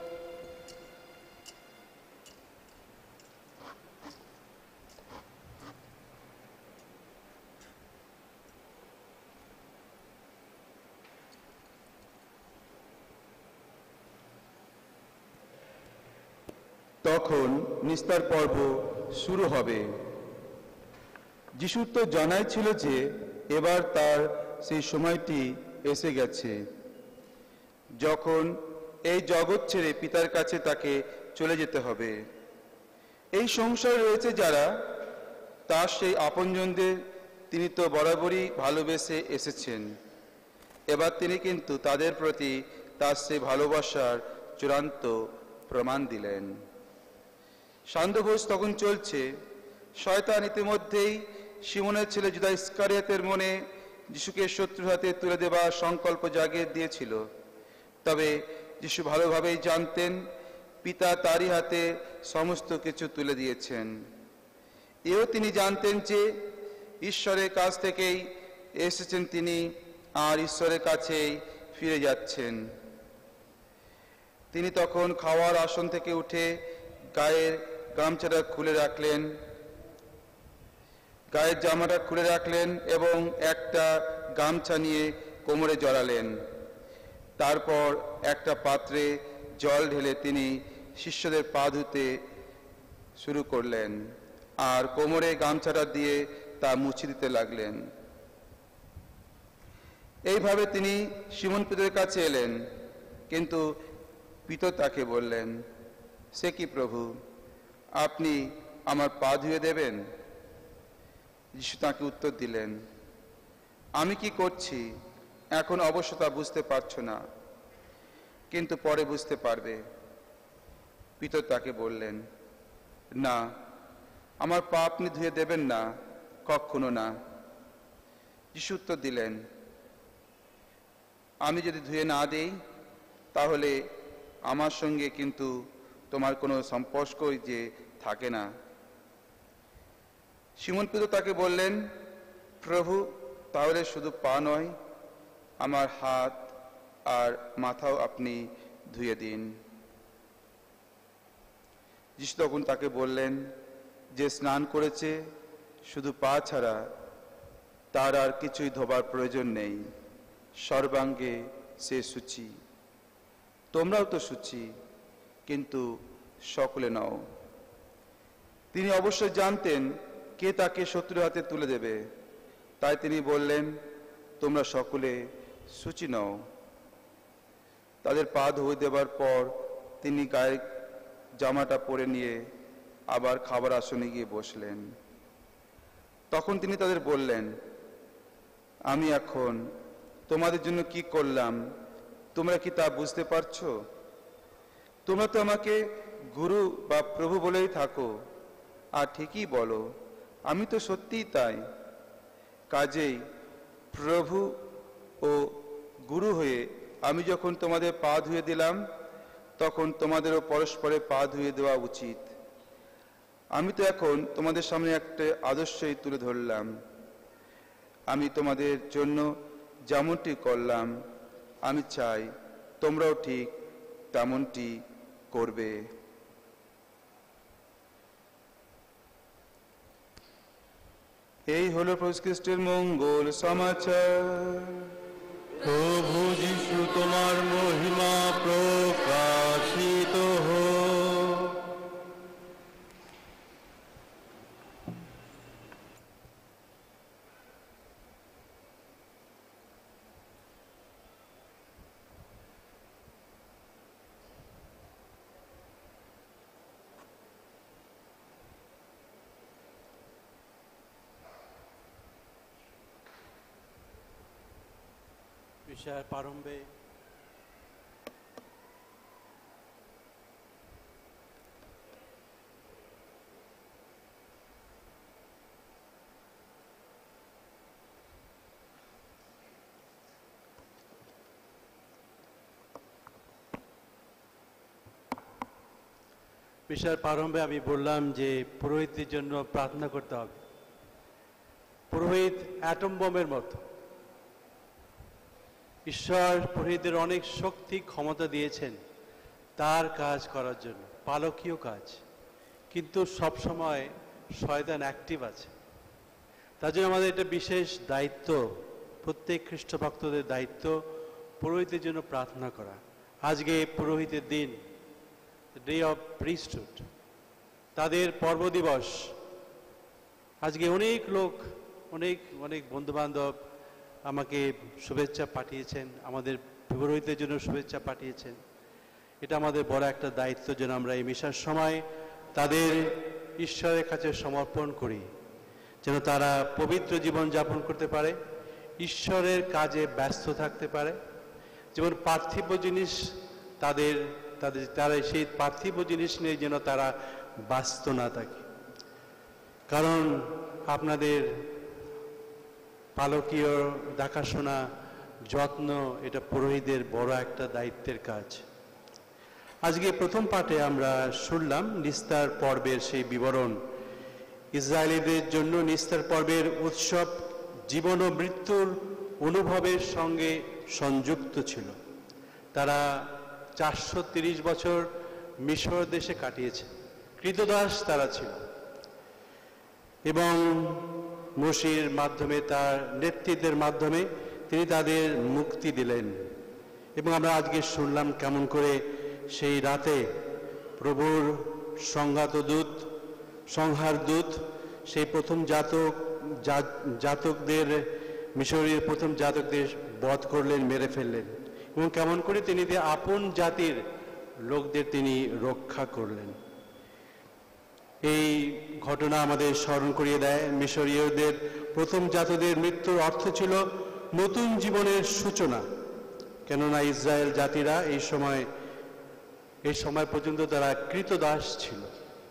তখন নিস্তার পর্ব শুরু হবে। যিশুর তো জানাই ছিল যে এবার তার সেই সময়টি এসে গেছে, যখন এই জগৎ ছেড়ে পিতার কাছে তাকে চলে যেতে হবে। এই সংসারে রয়েছে যারা, তার সেই আপনজনদের তিনি তো বরাবরই ভালোবেসে এসেছেন। এবার তিনি কিন্তু তাদের প্রতি তার সেই ভালোবাসার চূড়ান্ত প্রমাণ দিলেন। সান্ধ্যভোজ তখন চলছে। শয়তান ইতিমধ্যেই সিমনের ছেলে জুদা ইস্কারিয়াতের মনে যিশুকে শত্রুর হাতে তুলে দেবার সংকল্প জাগিয়ে দিয়েছিল। তবে যিশু ভালোভাবেই জানতেন পিতা তারই হাতে সমস্ত কিছু তুলে দিয়েছেন। এও তিনি জানতেন যে ঈশ্বরের কাছ থেকেই এসেছেন তিনি, আর ঈশ্বরের কাছেই ফিরে যাচ্ছেন। তিনি তখন খাওয়ার আসন থেকে উঠে গায়ের গামছাটা খুলে রাখলেন, গায়ের জামাটা খুলে রাখলেন এবং একটা গামছা নিয়ে কোমরে জড়ালেন। তারপর একটা পাত্রে জল ঢেলে তিনি শিষ্যদের পা ধুতে শুরু করলেন আর কোমরে গামছাটা দিয়ে তা মুছে দিতে লাগলেন। এইভাবে তিনি সিমন পিতরের কাছে এলেন, কিন্তু পিতর তাকে বললেন, সে কি প্রভু, আপনি আমার পা ধুয়ে দেবেন? যিশু তাকে উত্তর দিলেন, আমি কি করছি এখন অবশ্য তা বুঝতে পারছো না, কিন্তু পরে বুঝতে পারবে। পিতর তাকে বললেন, না, আমার পা আপনি ধুয়ে দেবেন না, কখনো না। যিশু উত্তর দিলেন, আমি যদি ধুয়ে না দেই তাহলে আমার সঙ্গে কিন্তু তোমার কোনো সম্পর্কই যে থাকে না। সিমন পিতর তাকে বললেন, প্রভু, তাহলে শুধু পা নয়, আমার হাত আর মাথাও আপনি ধুয়ে দিন। যিশু তখন তাকে বললেন, যে স্নান করেছে শুধু পা ছাড়া, তার আর কিছুই ধোবার প্রয়োজন নেই, সর্বাঙ্গে সে শুচি। তোমরাও তো শুচি, কিন্তু সকলে নও। তিনি অবশ্যই জানতেন কে তাকে শত্রুর হাতে তুলে দেবে, তাই তিনি বললেন, তোমরা সকলে শুচি নও। তাদের পা ধুয়ে দেবার পর তিনি গায়ের জামাটা পরে নিয়ে আবার খাবার আসনে গিয়ে বসলেন। তখন তিনি তাদের বললেন, আমি এখন তোমাদের জন্য কি করলাম তোমরা কি তা বুঝতে পারছো? তোমরা তো আমাকে গুরু বা প্রভু বলেই থাকো, আর ঠিকই বলো, আমি তো সত্যিই তাই। কাজেই প্রভু ও গুরু হয়ে আমি যখন তোমাদের পা ধুয়ে দিলাম, তখন তোমাদেরও পরস্পরের পা ধুয়ে দেওয়া উচিত। আমি তো এখন তোমাদের সামনে একটা আদর্শই তুলে ধরলাম। আমি তোমাদের জন্য যেমনটি করলাম, আমি চাই তোমরাও ঠিক তেমনটি করবে। এই হলো প্রভু খ্রিস্টের মঙ্গল সমাচার। প্রভু যিশু তোমার মহিমা প্রকাশিত হোক। বিষয়ের প্রারম্ভে আমি বললাম যে পুরোহিতের জন্য প্রার্থনা করতে হবে। পুরোহিত অ্যাটম বোমের মতো। ঈশ্বর পুরোহিতদের অনেক শক্তি ক্ষমতা দিয়েছেন তার কাজ করার জন্য, পালকীয় কাজ, কিন্তু সব সময় শয়তান অ্যাক্টিভ আছে। তার জন্য আমাদের এটা বিশেষ দায়িত্ব, প্রত্যেক খ্রিস্ট ভক্তদের দায়িত্ব পুরোহিতের জন্য প্রার্থনা করা। আজকে পুরোহিতের দিন, ডে অফ প্রিস্টহুড, তাদের পর্ব দিবস। আজকে অনেক লোক, অনেক অনেক বন্ধুবান্ধব আমাকে শুভেচ্ছা পাঠিয়েছেন, আমাদের পুরোহিতের জন্য শুভেচ্ছা পাঠিয়েছেন। এটা আমাদের বড় একটা দায়িত্ব যেন আমরা এই মিশার সময় তাদের ঈশ্বরের কাছে সমর্পণ করি, যেন তারা পবিত্র জীবন যাপন করতে পারে, ঈশ্বরের কাজে ব্যস্ত থাকতে পারে। যেমন পার্থিব জিনিস তারা সেই পার্থিব জিনিস নিয়ে যেন তারা ব্যস্ত না থাকে। কারণ আপনাদের পালকীয় দেখাশোনা, যত্ন, এটা পুরোহিতদের বড় একটা দায়িত্বের কাজ। আজকে প্রথম পাঠে আমরা শুনলাম নিস্তার পর্বের সেই বিবরণ। ইসরায়েলিদের জন্য নিস্তার পর্বের উৎসব জীবন ও মৃত্যুর অনুভবের সঙ্গে সংযুক্ত ছিল। তারা 430 বছর মিশর দেশে কাটিয়েছে, কৃতদাস তারা ছিল, এবং মসির মাধ্যমে, তার নেতৃত্বের মাধ্যমে তিনি তাদের মুক্তি দিলেন। এবং আমরা আজকে শুনলাম কেমন করে সেই রাতে প্রভুর সংহার দূত সেই প্রথম জাতকদের, মিশরীয় প্রথম জাতকদের বধ করলেন, মেরে ফেললেন, এবং কেমন করে তিনি আপন জাতির লোকদের তিনি রক্ষা করলেন। এই ঘটনা আমাদের স্মরণ করিয়ে দেয় মিশরীয়দের প্রথম জাতদের মৃত্যুর অর্থ ছিল নতুন জীবনের সূচনা। কেননা ইসরায়েল জাতিরা এই সময় পর্যন্ত তারা কৃতদাস ছিল।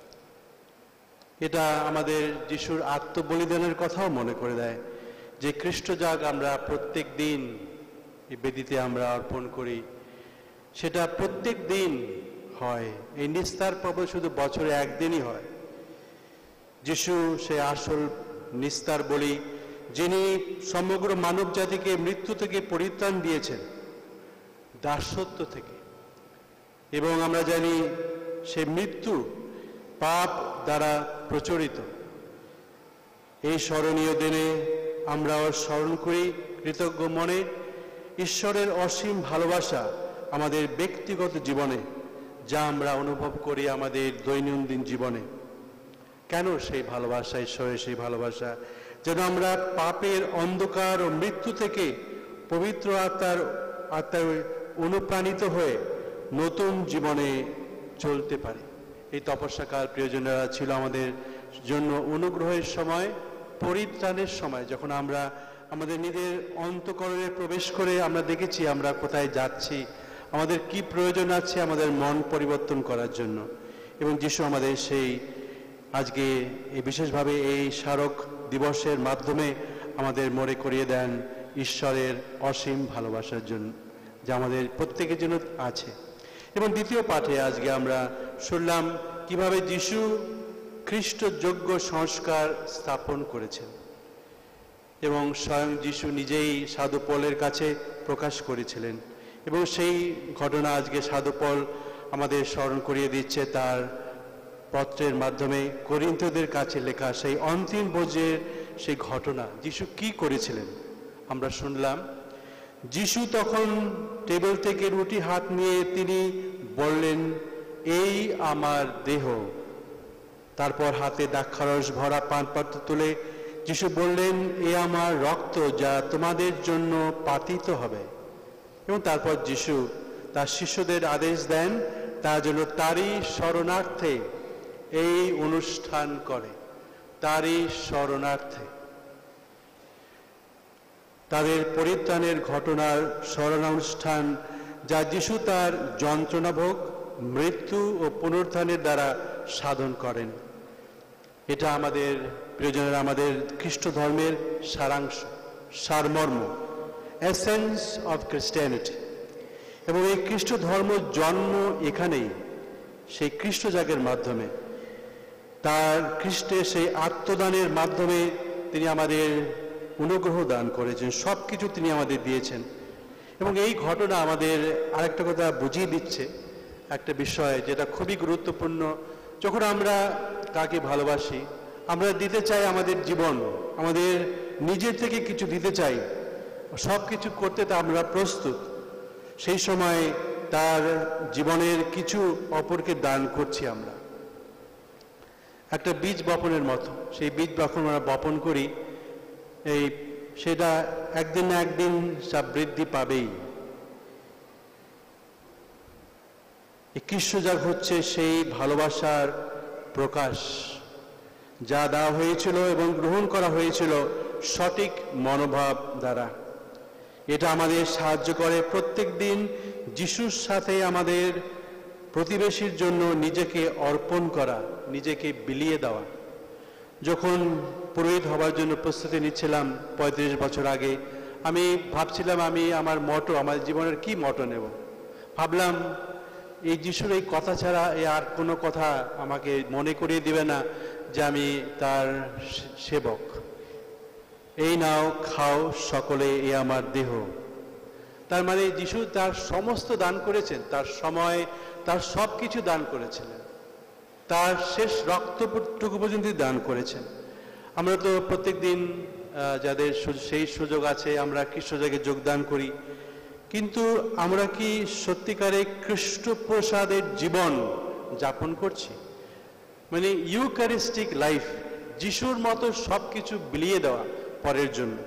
এটা আমাদের যিশুর আত্মবলিদানের কথাও মনে করে দেয়, যে খ্রিস্টজাগ আমরা প্রত্যেক দিন এই বেদিতে আমরা অর্পণ করি, সেটা প্রত্যেক দিন হয়। এই নিস্তার পর্ব শুধু বছরে একদিনই হয়। যিশু সে আসল নিস্তার বলি, যিনি সমগ্র মানব জাতিকে মৃত্যু থেকে পরিত্রাণ দিয়েছেন, দাসত্ব থেকে। এবং আমরা জানি সে মৃত্যু পাপ দ্বারা প্রচলিত। এই স্মরণীয় দিনে আমরাও স্মরণ করি কৃতজ্ঞ মনে ঈশ্বরের অসীম ভালোবাসা আমাদের ব্যক্তিগত জীবনে, যা আমরা অনুভব করি আমাদের দৈনন্দিন জীবনে। কেন সেই ভালোবাসা, ঈশ্বরের সেই ভালোবাসা? যেন আমরা পাপের অন্ধকার ও মৃত্যু থেকে পবিত্র আত্মার অনুপ্রাণিত হয়ে নতুন জীবনে চলতে পারি। এই তপস্যাকাল প্রিয়জনেরা ছিল আমাদের জন্য অনুগ্রহের সময়, পরিত্রাণের সময়, যখন আমরা আমাদের নিজের অন্তঃকরণে প্রবেশ করে আমরা দেখেছি আমরা কোথায় যাচ্ছি, আমাদের কি প্রয়োজন আছে আমাদের মন পরিবর্তন করার জন্য। এবং যিশু আমাদের সেই আজকে এই বিশেষভাবে এই স্মারক দিবসের মাধ্যমে আমাদের মনে করিয়ে দেন ঈশ্বরের অসীম ভালোবাসার জন্য, যা আমাদের প্রত্যেকের জন্য আছে। এবং দ্বিতীয় পাঠে আজকে আমরা শুনলাম কিভাবে যিশু খ্রিস্টযোগ্য সংস্কার স্থাপন করেছেন এবং স্বয়ং যিশু নিজেই সাধু পলের কাছে প্রকাশ করেছিলেন। এবং সেই ঘটনা আজকে সাধু পল আমাদের স্মরণ করিয়ে দিচ্ছে তার পত্রের মাধ্যমে করিন্থীয়দের কাছে লেখা সেই অন্তিম ভোজের সেই ঘটনা, যিশু কি করেছিলেন আমরা শুনলাম। যিশু তখন টেবিল থেকে রুটি হাত নিয়ে তিনি বললেন, এই আমার দেহ। তারপর হাতে দ্রাক্ষারস ভরা পানপাত্র তুলে যিশু বললেন, এ আমার রক্ত, যা তোমাদের জন্য পাতিত হবে। এবং তারপর যিশু তার শিষ্যদের আদেশ দেন তার জন্য তারই শরণার্থে এই অনুষ্ঠান করে, তারই শরণার্থে তাদের পরিত্রাণের ঘটনার স্মরণানুষ্ঠান, যা যিশু তার যন্ত্রণাভোগ, মৃত্যু ও পুনরুত্থানের দ্বারা সাধন করেন। এটা আমাদের প্রিয়জনেরা আমাদের খ্রিস্ট ধর্মের সারাংশ, সারমর্ম, এসেন্স অফ খ্রিস্টিয়ানিটি। এবং এই খ্রিস্ট ধর্ম জন্ম এখানেই, সেই খ্রিস্টজাগের মাধ্যমে, তার খ্রিস্টের সেই আত্মদানের মাধ্যমে তিনি আমাদের অনুগ্রহ দান করেছেন, সব কিছু তিনি আমাদের দিয়েছেন। এবং এই ঘটনা আমাদের আরেকটা কথা বুঝিয়ে দিচ্ছে, একটা বিষয় যেটা খুবই গুরুত্বপূর্ণ। যখন আমরা কাকে ভালোবাসি, আমরা দিতে চাই আমাদের জীবন, আমাদের নিজের থেকে কিছু দিতে চাই, সব কিছু করতে তা আমরা প্রস্তুত। সেই সময় তার জীবনের কিছু অপরকে দান করছি আমরা, একটা বীজ বপনের মতো। সেই বীজ যখন আমরা বপন করি, সেটা একদিন না একদিন সব বৃদ্ধি পাবেই। এই খ্রিস্টজাগ হচ্ছে সেই ভালোবাসার প্রকাশ, যা দেওয়া হয়েছিল এবং গ্রহণ করা হয়েছিল সঠিক মনোভাব দ্বারা। এটা আমাদের সাহায্য করে প্রত্যেক দিন যিশুর সাথে আমাদের প্রতিবেশীর জন্য নিজেকে অর্পণ করা, নিজেকে বিলিয়ে দেওয়া। যখন পুরোহিত হবার জন্য প্রস্তুতি নিচ্ছিলাম 35 বছর আগে, আমি ভাবছিলাম আমি আমার মটো, আমার জীবনের কি মটো নেব। ভাবলাম এই যিশুর এই কথা ছাড়া আর কোনো কথা আমাকে মনে করিয়ে দিবে না যে আমি তার সেবক। এই নাও খাও সকলে, এ আমার দেহ। তার মানে যিশু তার সমস্ত দান করেছেন, তার সময়, তার সব কিছু দান করেছিলেন, তার শেষ রক্তটুকু পর্যন্ত দান করেছেন। আমরা তো প্রত্যেক দিন যাদের সেই সুযোগ আছে আমরা খ্রিস্টজাগে যোগদান করি, কিন্তু আমরা কি সত্যিকারে খ্রিস্ট প্রসাদের জীবন যাপন করছি? মানে ইউক্যারিস্টিক লাইফ, যিশুর মতো সব কিছু বিলিয়ে দেওয়া পরের জন্য।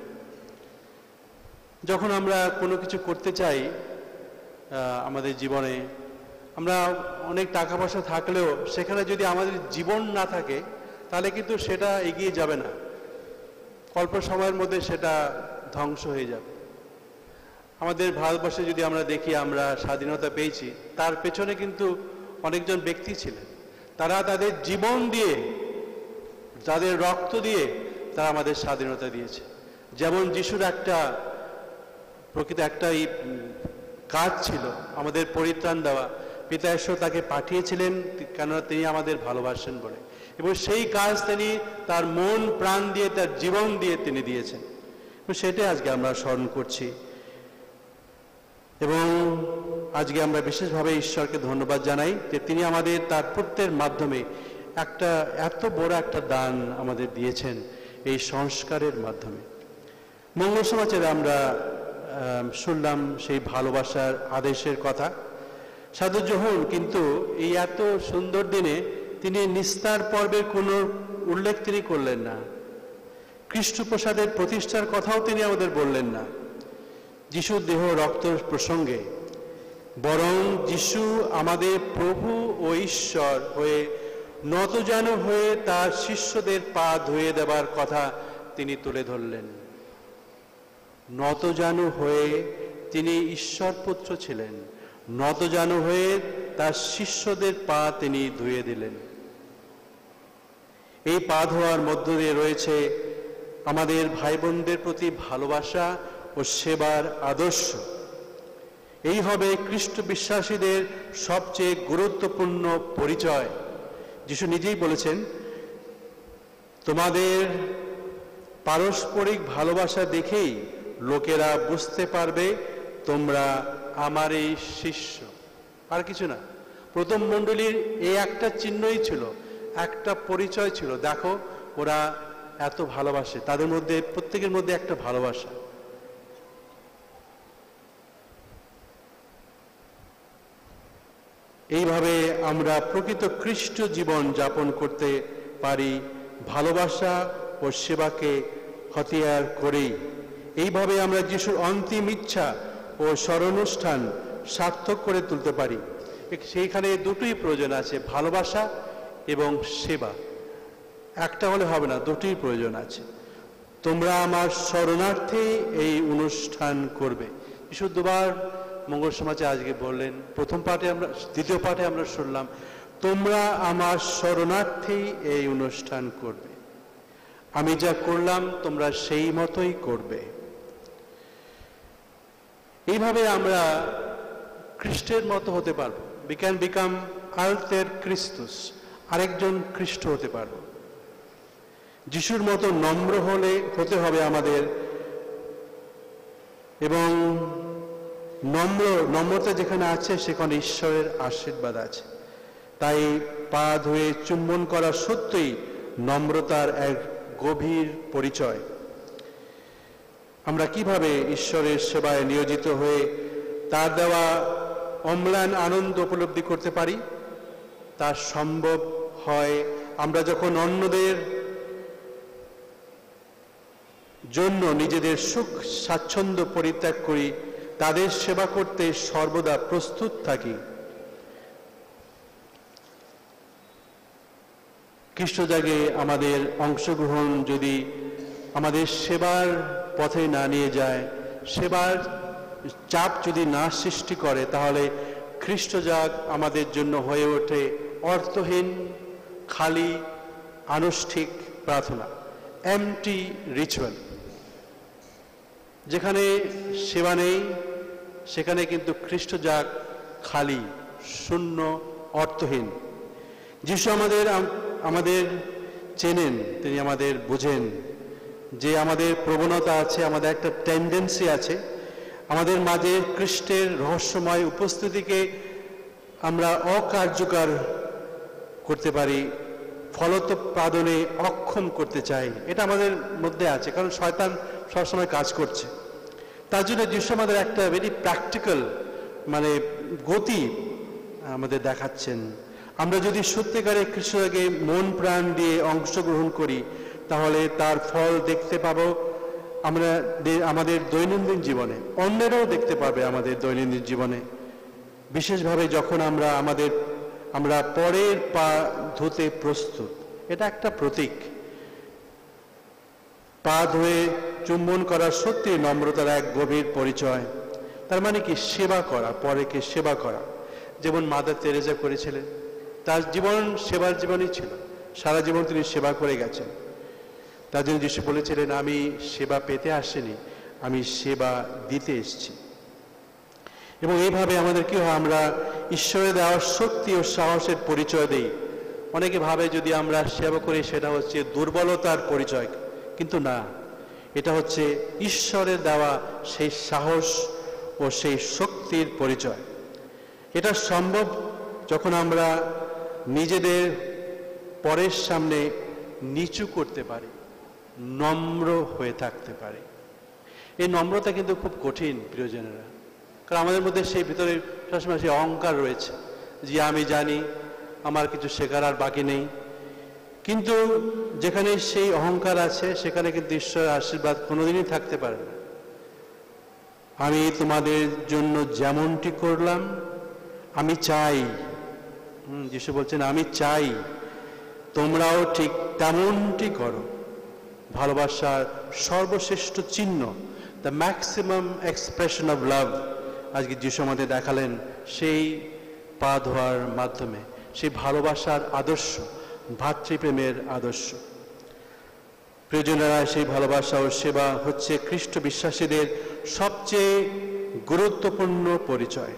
যখন আমরা কোনো কিছু করতে চাই আমাদের জীবনে, আমরা অনেক টাকা পয়সা থাকলেও সেখানে যদি আমাদের জীবন না থাকে তাহলে কিন্তু সেটা এগিয়ে যাবে না, অল্প সময়ের মধ্যে সেটা ধ্বংস হয়ে যাবে। আমাদের ভারতবর্ষে যদি আমরা দেখি, আমরা স্বাধীনতা পেয়েছি, তার পেছনে কিন্তু অনেকজন ব্যক্তি ছিলেন, তারা তাদের জীবন দিয়ে, তাদের রক্ত দিয়ে তারা আমাদের স্বাধীনতা দিয়েছে। যেমন যিশুর একটা প্রকৃত একটাই কাজ ছিল আমাদের পরিত্রাণ দেওয়া। পিতা ঈশ্বর তাকে পাঠিয়েছিলেন কেননা তিনি আমাদের ভালোবাসেন বলে, এবং সেই কাজ তিনি তার মন প্রাণ দিয়ে, তার জীবন দিয়ে তিনি দিয়েছেন। এবং সেটাই আজকে আমরা স্মরণ করছি। এবং আজকে আমরা বিশেষভাবে ঈশ্বরকে ধন্যবাদ জানাই যে তিনি আমাদের তার পুত্রের মাধ্যমে একটা এত বড় একটা দান আমাদের দিয়েছেন এই সংস্কারের মাধ্যমে। মঙ্গল সমাচারে আমরা শুনলাম সেই ভালোবাসার আদেশের কথা। সাধু যোহন কিন্তু এই এত সুন্দর দিনে তিনি নিস্তার পর্বের কোনো উল্লেখ তিনি করলেন না, খ্রিস্টপ্রসাদের প্রতিষ্ঠার কথাও তিনি আমাদের বললেন না যিশুর দেহ রক্ত প্রসঙ্গে, বরং যিশু আমাদের প্রভু ও ঈশ্বর হয়ে নতজানু হয়ে তার শিষ্যদের পা ধুয়ে দেবার কথা তিনি তুলে ধরলেন। নতজানু হয়ে তিনি ঈশ্বর পুত্র ছিলেন, নতজানু হয়ে তার শিষ্যদের পা তিনি ধুয়ে দিলেন। এই পা ধোয়ার মধ্য দিয়ে রয়েছে আমাদের ভাই বোনদের প্রতি ভালোবাসা ও সেবার আদর্শ। এই হবে খ্রিস্ট বিশ্বাসীদের সবচেয়ে গুরুত্বপূর্ণ পরিচয়। যিশু নিজেই বলেছেন, তোমাদের পারস্পরিক ভালোবাসা দেখেই লোকেরা বুঝতে পারবে তোমরা আমার এই শিষ্য। আর কিছু না, প্রথম মণ্ডলীর এই একটা চিহ্নই ছিল, একটা পরিচয় ছিল, দেখো ওরা এত ভালোবাসে, তাদের মধ্যে প্রত্যেকের মধ্যে একটা ভালোবাসা। এইভাবে আমরা প্রকৃত খ্রিস্ট জীবন যাপন করতে পারি ভালোবাসা ও সেবাকে হাতিয়ার করেই। এইভাবে আমরা যিশুর অন্তিম ইচ্ছা ও স্মরণানুষ্ঠান সার্থক করে তুলতে পারি। সেইখানে দুটোই প্রয়োজন আছে, ভালোবাসা এবং সেবা। একটা হলে হবে না, দুটোই প্রয়োজন আছে। তোমরা আমার শরণার্থে এই অনুষ্ঠান করবে। যিশু দুবার মঙ্গল সমাজে আজকে বললেন, প্রথম পাঠে আমরা, দ্বিতীয় পাঠে আমরা শুনলাম, তোমরা আমার শরণার্থেই এই অনুষ্ঠান করবে। আমি যা করলাম তোমরা সেই মতোই করবে। এইভাবে আমরা খ্রিস্টের মতো হতে পারবো। we can become alter Christus, আরেকজন খ্রিস্ট হতে পারবো। যিশুর মতো নম্র হতে হবে আমাদের, এবং নম্রতা যেখানে আছে সেখানে ঈশ্বরের আশীর্বাদ আছে। তাই পা ধুয়ে চুম্বন করা সত্যই নম্রতার এক গভীর পরিচয়। আমরা কিভাবে ঈশ্বরের সেবায় নিয়োজিত হয়ে তার দেওয়া অম্লান আনন্দ উপলব্ধি করতে পারি? তা সম্ভব হয় আমরা যখন অন্যদের জন্য নিজেদের সুখ স্বাচ্ছন্দ্য পরিত্যাগ করি, তাদের সেবা করতে সর্বদা প্রস্তুত থাকি। খ্রিস্টজাগে আমাদের অংশগ্রহণ যদি আমাদের সেবার পথে না নিয়ে যায়, সেবার চাপ যদি না সৃষ্টি করে, তাহলে খ্রিস্টজাগ আমাদের জন্য হয়ে ওঠে অর্থহীন, খালি, আনুষ্ঠিক প্রার্থনা, এমটি রিচুয়াল। যেখানে সেবা নেই সেখানে কিন্তু খ্রিস্টজাগ খালি, শূন্য, অর্থহীন। যিশু আমাদের চেনেন, তিনি আমাদের বোঝেন যে আমাদের প্রবণতা আছে, আমাদের একটা টেন্ডেন্সি আছে, আমাদের মাঝে খ্রিস্টের রহস্যময় উপস্থিতিকে আমরা অকার্যকর করতে পারি, ফলোৎপাদনে অক্ষম করতে চাই। এটা আমাদের মধ্যে আছে, কারণ শয়তান সবসময় কাজ করছে। তার জন্য যিশু আমাদের একটা ভেরি প্র্যাকটিক্যাল গতি আমাদের দেখাচ্ছেন। আমরা যদি সত্যিকারে খ্রিস্টকে মন প্রাণ দিয়ে অংশগ্রহণ করি, তাহলে তার ফল দেখতে পাবো আমরা আমাদের দৈনন্দিন জীবনে, অন্যেরাও দেখতে পাবে আমাদের দৈনন্দিন জীবনে। বিশেষভাবে যখন আমরা পরের পা ধুতে প্রস্তুত। এটা একটা প্রতীক। পা ধুয়ে চুম্বন করা সত্যি নম্রতার এক গভীর পরিচয়। তার মানে কি? সেবা করা, পরেকে সেবা করা। যেমন মাদার তেরেজা করেছিলেন, তার জীবন সেবার জীবনই ছিল, সারা জীবন তিনি সেবা করে গেছেন। তার জন্য যিশু বলেছিলেন, আমি সেবা পেতে আসিনি, আমি সেবা দিতে এসেছি। এবং এইভাবে আমাদের কি হয়, আমরা ঈশ্বরের দেওয়ার শক্তি ও সাহসের পরিচয় দেই। অনেকে ভাবে যদি আমরা সেবা করি সেটা হচ্ছে দুর্বলতার পরিচয়, কিন্তু না, এটা হচ্ছে ঈশ্বরের দেওয়া সেই সাহস ও সেই শক্তির পরিচয়। এটা সম্ভব যখন আমরা নিজেদের পরের সামনে নিচু করতে পারি, নম্র হয়ে থাকতে পারি। এই নম্রতা কিন্তু খুব কঠিন প্রিয়জনেরা, কারণ আমাদের মধ্যে সেই ভিতরে সবসময় সেই অহংকার রয়েছে যে আমি জানি, আমার কিছু শেখার আর বাকি নেই। কিন্তু যেখানে সেই অহংকার আছে সেখানে কিন্তু ঈশ্বরের আশীর্বাদ কোনোদিনই থাকতে পারে না। আমি তোমাদের জন্য যেমনটি করলাম আমি চাই, যিশু বলছেন আমি চাই তোমরাও ঠিক তেমনটি করো। ভালোবাসার সর্বশ্রেষ্ঠ চিহ্ন, the maximum expression of love, আজকে যিশু আমাদের দেখালেন সেই পা ধোয়ার মাধ্যমে, সেই ভালোবাসার আদর্শ, ভাতৃপ্রেমের আদর্শ। প্রিয়জনেরা, সেই ভালোবাসা ও সেবা হচ্ছে খ্রিস্ট বিশ্বাসীদের সবচেয়ে গুরুত্বপূর্ণ পরিচয়।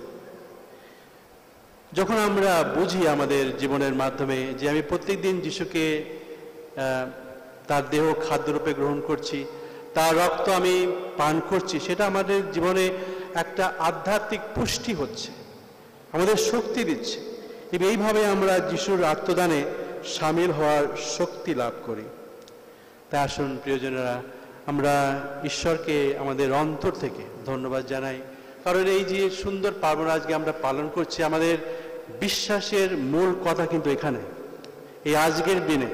যখন আমরা বুঝি আমাদের জীবনের মাধ্যমে যে আমি প্রত্যেকদিন যিশুকে তার দেহ খাদ্যরূপে গ্রহণ করছি, তার রক্ত আমি পান করছি, সেটা আমাদের জীবনে একটা আধ্যাত্মিক পুষ্টি হচ্ছে, আমাদের শক্তি দিচ্ছে। এবং এইভাবে আমরা যিশুর আত্মদানে সামিল হওয়ার শক্তি লাভ করি। তাই আসুন প্রিয়জনেরা, আমরা ঈশ্বরকে আমাদের অন্তর থেকে ধন্যবাদ জানাই, কারণ এই যে সুন্দর পার্বণ আজকে আমরা পালন করছি, আমাদের বিশ্বাসের মূল কথা কিন্তু এখানে, এই আজকের দিনে।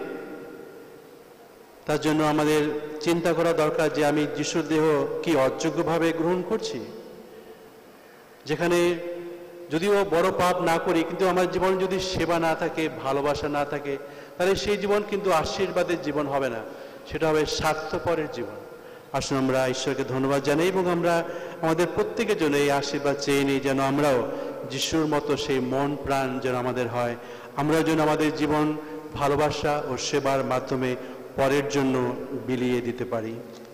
তার জন্য আমাদের চিন্তা করা দরকার যে আমি যিশুর দেহ কি অযোগ্যভাবে গ্রহণ করছি, যেখানে যদিও বড় পাপ না করি, কিন্তু আমার জীবন যদি সেবা না থাকে, ভালোবাসা না থাকে, তাহলে সেই জীবন কিন্তু আশীর্বাদের জীবন হবে না, সেটা হবে স্বার্থপরের জীবন। আসুন আমরা ঈশ্বরকে ধন্যবাদ জানাই এবং আমরা আমাদের প্রত্যেকের জন্য এই আশীর্বাদ চেয়ে নিই, যেন আমরাও যিশুর মতো সেই মন প্রাণ যেন আমাদের হয়, আমরা যেন আমাদের জীবন ভালোবাসা ও সেবার মাধ্যমে পরের জন্য বিলিয়ে দিতে পারি।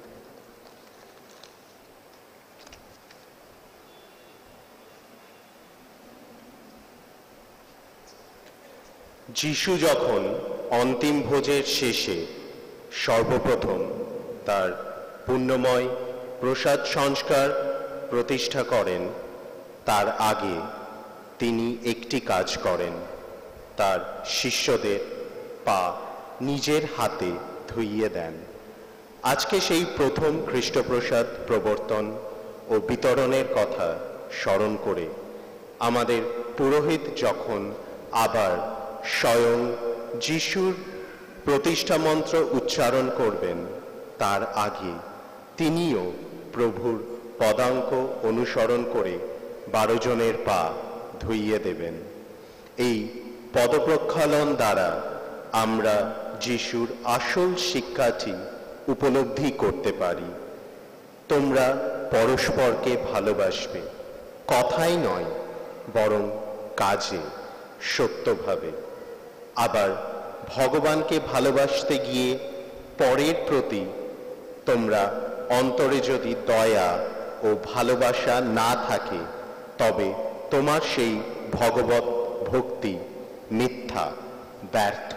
যিশু যখন অন্তিম ভোজের শেষে সর্বপ্রথম তার পুণ্যময় প্রসাদ সংস্কার প্রতিষ্ঠা করেন, তার আগে তিনি একটি কাজ করেন, তার শিষ্যদের পা নিজের হাতে ধুইয়ে দেন। আজকে সেই প্রথম খ্রিস্টপ্রসাদ প্রবর্তন ও বিতরণের কথা স্মরণ করে আমাদের পুরোহিত যখন আবার স্বয়ং যিশুর প্রতিষ্ঠা মন্ত্র উচ্চারণ করবেন, তার আগে তিনিও প্রভুর পদাঙ্ক অনুসরণ করে 12 জনের পা ধুইয়ে দেবেন। এই পদপ্রক্ষালন দ্বারা আমরা যিশুর আসল শিক্ষাটি উপলব্ধি করতে পারি। তোমরা পরস্পরকে ভালোবাসবে, কথাই নয় বরং কাজে, সত্যভাবে। আবার ভগবানকে ভালোবাসতে গিয়ে পরের প্রতি তোমরা অন্তরে যদি দয়া ও ভালোবাসা না থাকে, তবে তোমার সেই ভগবত ভক্তি মিথ্যা, ব্যর্থ।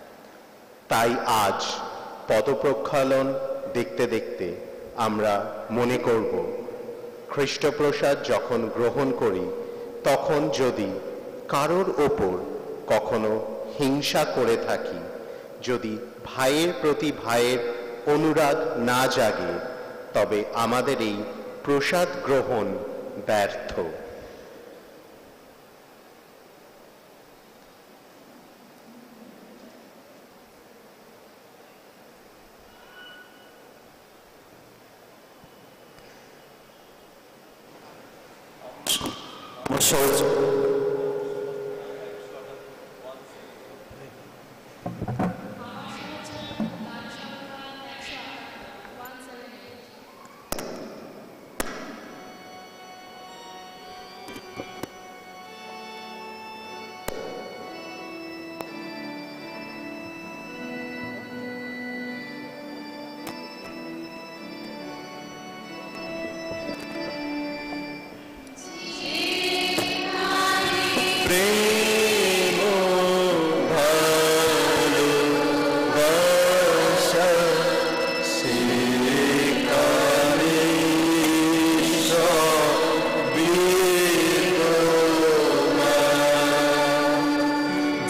তাই আজ পদপ্রক্ষালন দেখতে দেখতে আমরা মনে করব, খ্রিস্টপ্রসাদ যখন গ্রহণ করি তখন যদি কারোর ওপর কখনো হিংসা করে থাকি, যদি ভাইয়ের প্রতি ভাইয়ের অনুরাগ না জাগে, তবে আমাদের এই প্রসাদ গ্রহণ ব্যর্থ। Jesus.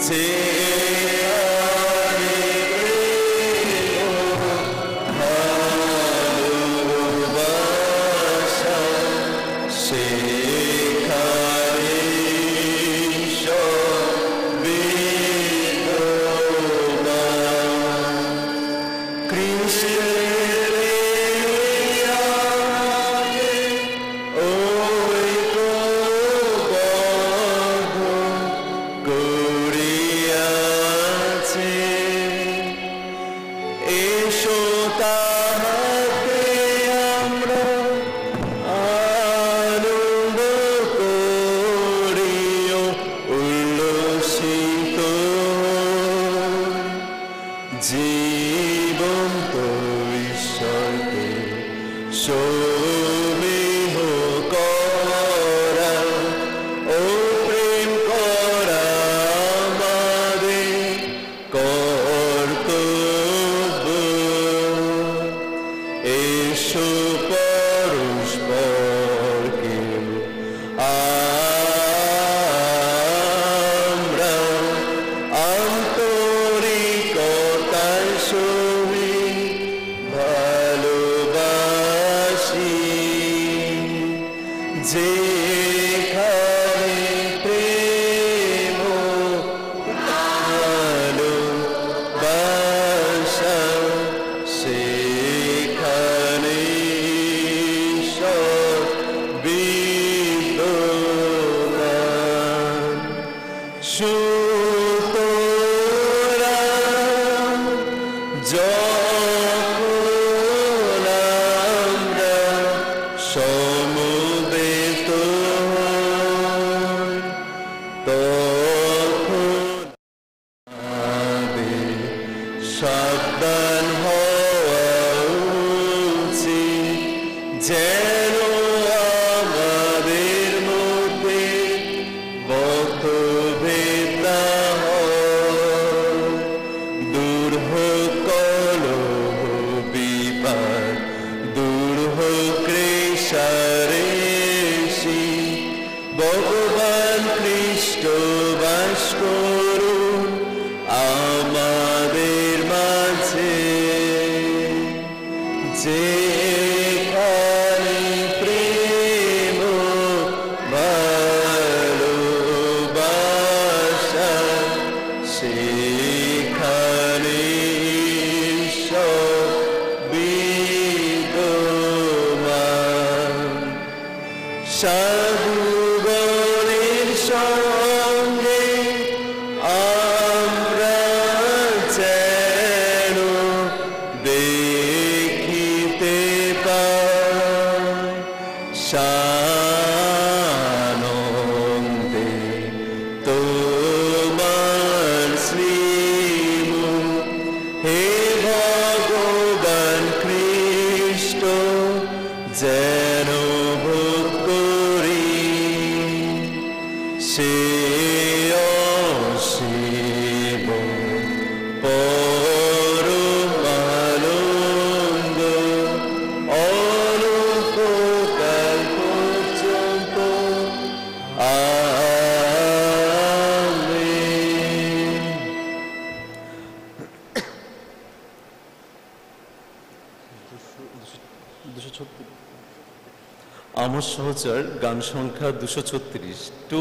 আমোস সহচর গান সংখ্যা 236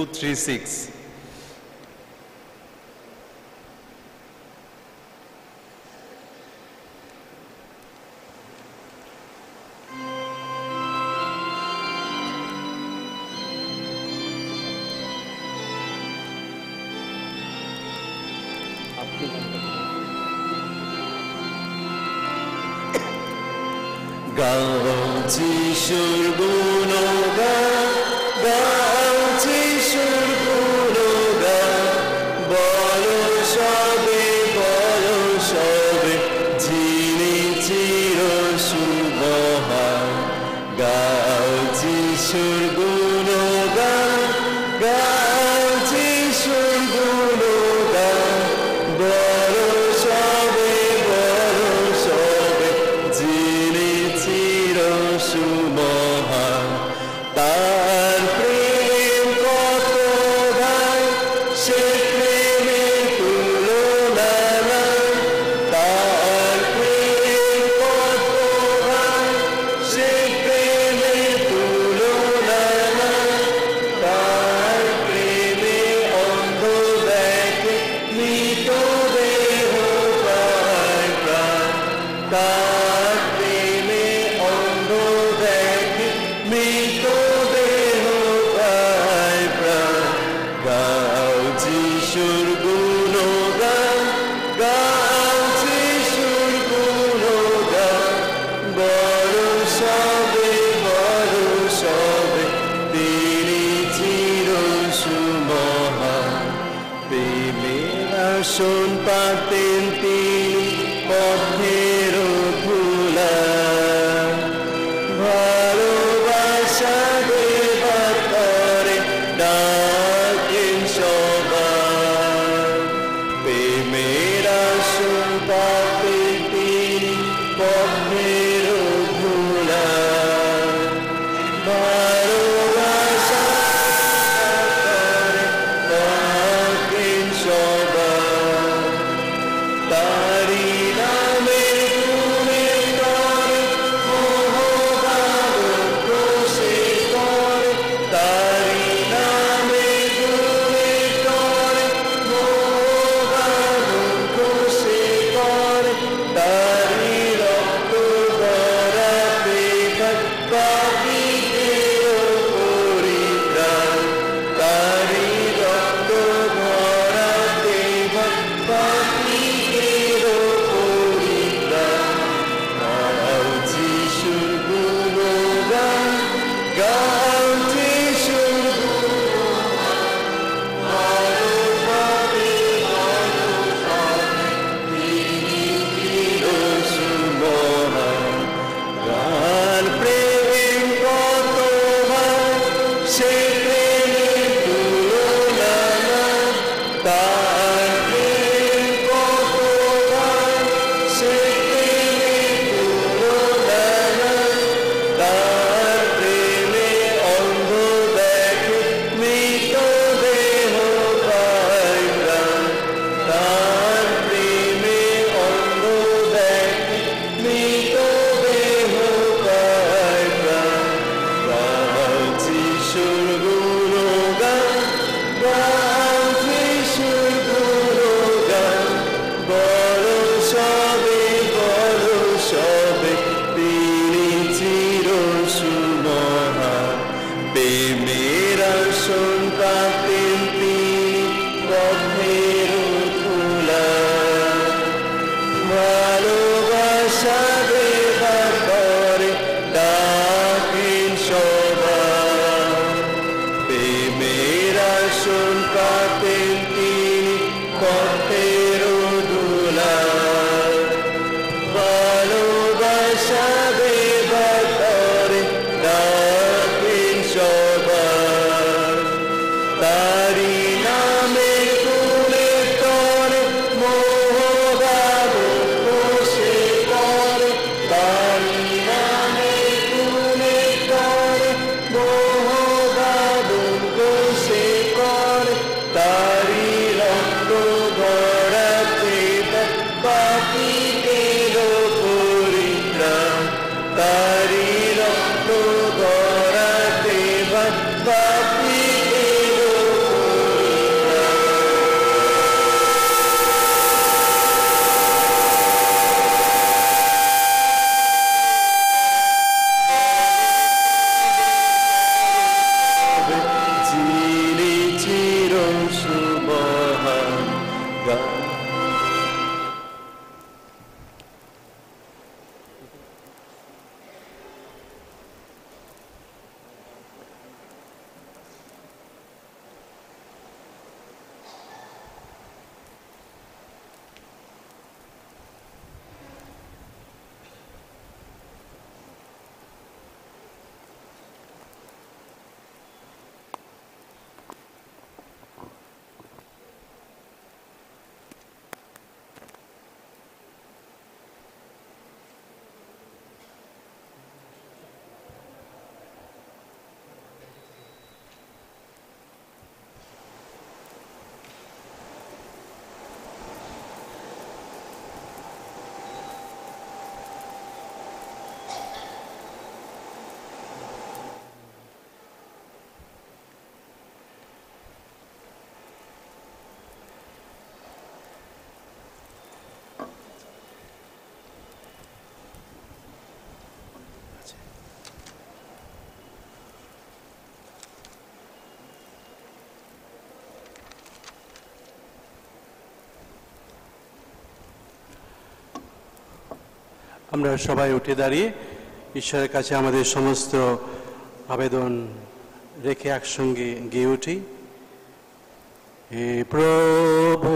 236। গাও যিশুর গুণগান, গাও যিশুর গুণগান, বলো সবে যিনি চির সুমহান। গাও যিশুর গুণগান, গাও যিশুর গুণগান, বলো সবে যিনি চির সুমহান। আসন পাতেন তিনি পথের ধুলা ভালোবাসা দেবার পরে ডাকেন সবার প্রেমের আসন পাতেন তিনি পথের ধুলা ভালোবাসা ডাকেন সবার তারি নামে গুণে করে মোহগান কোষে করে তারি নামে গুণে করে মোহগান কোষে করে তারি রক্ত ভরাতে পাপীদের পরিত্রাণ তারি রক্ত ভরাতে পাপীদের পরিত্রাণ গাও যিশুর গুণগান গাও যিশুর গুণগান ভালোভাবে তিনি চিরসুমহান গান প্রেম কত হয় সে প্রেমের তুলনা নাই তার প্রেম কত হয় সে প্রেমের তুলনা নাই তার প্রেমে অন্ধ দেখে মৃত দেহ পায় প্রাণ তার প্রেমে অন্ধ দেখে মৃত দেহ পায় প্রাণ গাও যিশুর গুণগান গাও যিশুর গুণগান বড় সবে তিনি চির সুমহান প্রেমের আসন পাতেন তিনি পথের ধুলা ভালোবাসা দেবার পরে ডাকেন সবার প্রেমের আসন পাতেন তিনি পথের ধুলা ভালোবাসা দেবার পরে ডাকেন সবার তারি নামে গুণে করে মোহগান কোষে করে তারি নামে গুণে করে মোহগান কোষে করে তারি রক্ত ভরাতে পাপীদের পরিত্রাণ তারি রক্ত ভরাতে পাপীদের পরিত্রাণ যিনি চির সুমহান আমরা সবাই উঠে দাঁড়িয়ে ঈশ্বরের কাছে আমাদের সমস্ত আবেদন রেখে একসঙ্গে গেয়ে উঠি। হে প্রভু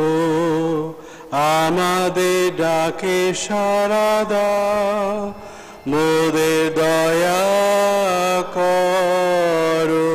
আমাদের ডাকে সাড়া দাও, মোদের দয়া করো।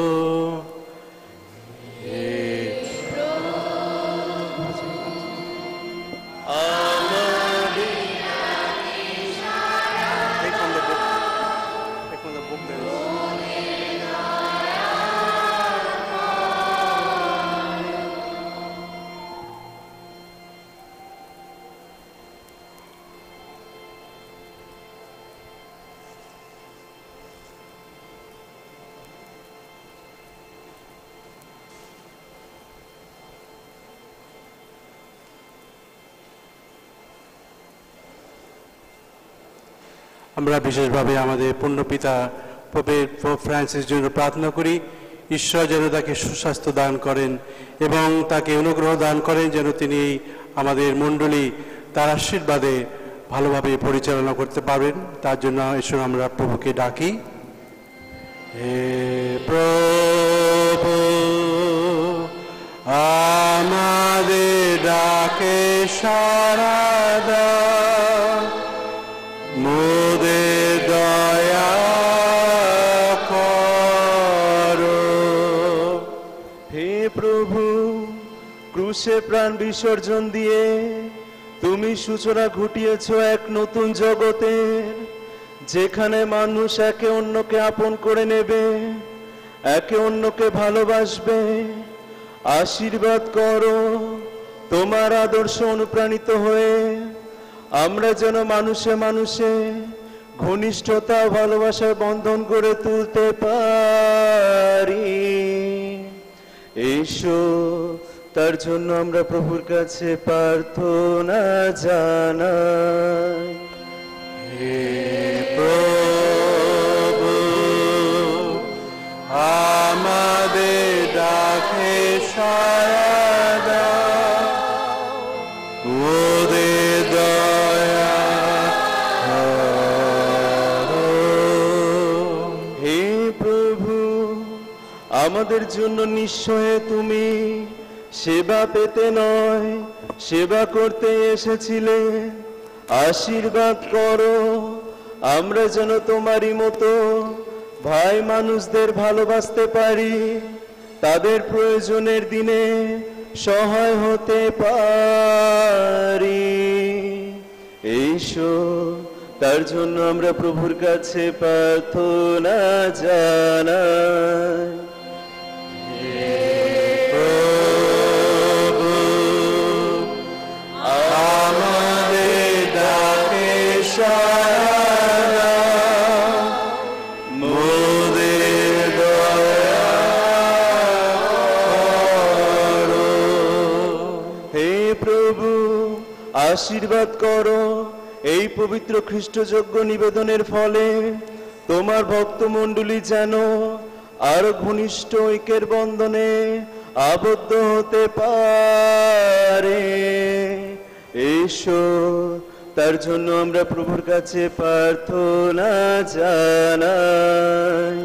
আমরা বিশেষভাবে আমাদের পুণ্যপিতা পোপ ফ্রান্সিস জন্য প্রার্থনা করি, ঈশ্বর যেন তাকে সুস্বাস্থ্য দান করেন এবং তাকে অনুগ্রহ দান করেন, যেন তিনি আমাদের মণ্ডলী তার আশীর্বাদে ভালোভাবে পরিচালনা করতে পারেন। তার জন্য ঈশ্বর আমরা প্রভুকে ডাকি। হে প্রভু আমাদের ডাকে সাড়া দাও, মোদের দয়া করো। হে প্রভু, ক্রুশে প্রাণ বিসর্জন দিয়ে তুমি সূচনা ঘটিয়েছ এক নতুন জগতের, যেখানে মানুষ একে অন্যকে আপন করে নেবে, একে অন্যকে ভালোবাসবে। আশীর্বাদ করো তোমার আদর্শ অনুপ্রাণিত হয়ে আমরা যেন মানুষে মানুষে ঘনিষ্ঠতা ভালোবাসার বন্ধন করে তুলতে পারি। এসো, তার জন্য আমরা প্রভুর কাছে প্রার্থনা জানাই। হে প্রভু আমাদের ডাকে সাড়া দাও, মোদের দয়া করো। হে প্রভু, আমাদের জন্য নিশ্চয় তুমি সেবা পেতে নয়, সেবা করতে এসেছিলে। আশীর্বাদ করো আমরা যেন তোমারই মতো ভাই মানুষদের ভালোবাসতে পারি, তাদের প্রয়োজনের দিনে সহায় হতে পারি। এসো, তার জন্য আমরা প্রভুর কাছে প্রার্থনা জানাই। আমাদের ডাকে সাড়া দাও, মোদের দয়া করো। হে প্রভু, আশীর্বাদ করো এই পবিত্র খ্রিস্টযজ্ঞ নিবেদনের ফলে তোমার ভক্তমণ্ডলী যেন আরো ঘনিষ্ঠ ঐক্যের বন্ধনে আবদ্ধ হতে পারে। এসো, তার জন্য আমরা প্রভুর কাছে প্রার্থনা জানাই।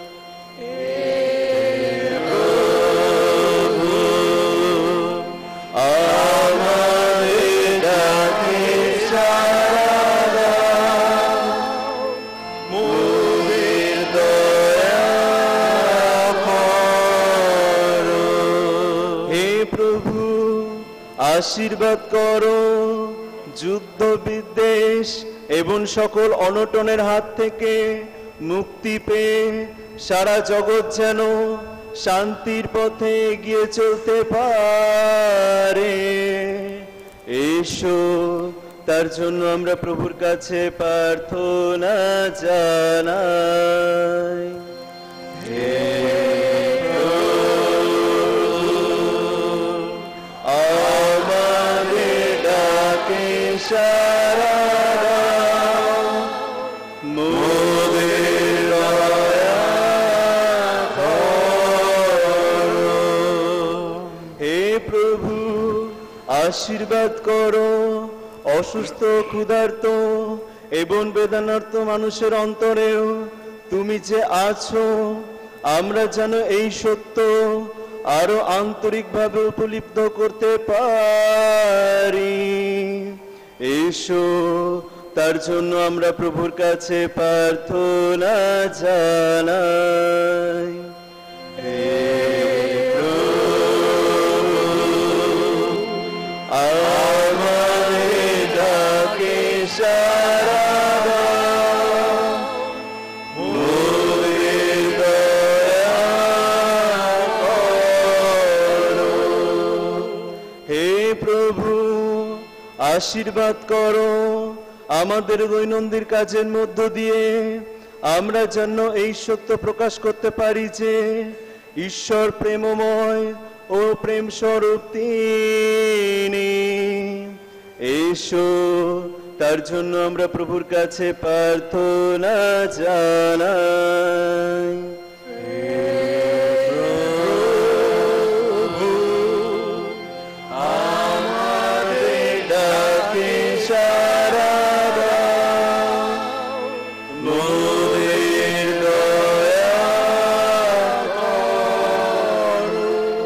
আমাদের ডাকে সাড়া দাও, মোদের দয়া করো। হে প্রভু, আশীর্বাদ করো যুদ্ধ বিদ্বেষ এবং সকল অনটনের হাত থেকে মুক্তি পেয়ে সারা জগৎ যেন শান্তির পথে এগিয়ে চলতে পারে। এসো, তার জন্য আমরা প্রভুর কাছে প্রার্থনা জানাই। হে আমাদের ডাকে সাড়া দাও, মোদের দয়া করো। হে প্রভু, আশীর্বাদ করো অসুস্থ, ক্ষুধার্ত এবং বেদনার্ত মানুষের অন্তরেও তুমি যে আছো, আমরা যেন এই সত্য আরো আন্তরিকভাবে উপলব্ধ করতে পারি। এসো, তার জন্য আমরা প্রভুর কাছে প্রার্থনা জানাই। হে আমাদের ডাকে সাড়া দাও, মোদের দয়া করো। হে প্রভু, আশীর্বাদ করো আমাদের দৈনন্দিন কাজের মধ্য দিয়ে আমরা যেন এই সত্য প্রকাশ করতে পারি যে ঈশ্বর প্রেমময় ও প্রেম স্বরূপ তিনি। এসো, তার জন্য আমরা প্রভুর কাছে প্রার্থনা জানাই। আমাদের ডাকে সাড়া দাও, মোদের দয়া করো।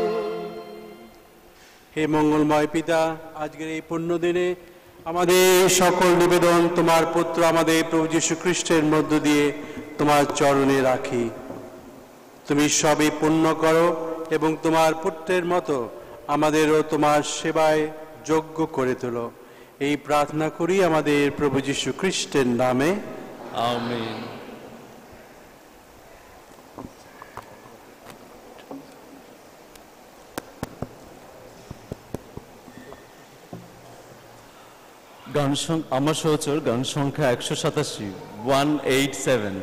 হে মঙ্গলময় পিতা, আজকের এই পুণ্য দিনে আমাদের সকল নিবেদন তোমার পুত্র আমাদের প্রভু যীশু খ্রিস্টের মধ্য দিয়ে তোমার চরণে রাখি। তুমি সবই পূর্ণ করো এবং তোমার পুত্রের মতো আমাদেরও তোমার সেবায় যোগ্য করে তোলো। এই প্রার্থনা করি আমাদের প্রভু যীশু খ্রিস্টের নামে, আমেন। আমার সহচর গান সংখ্যা 187, 187।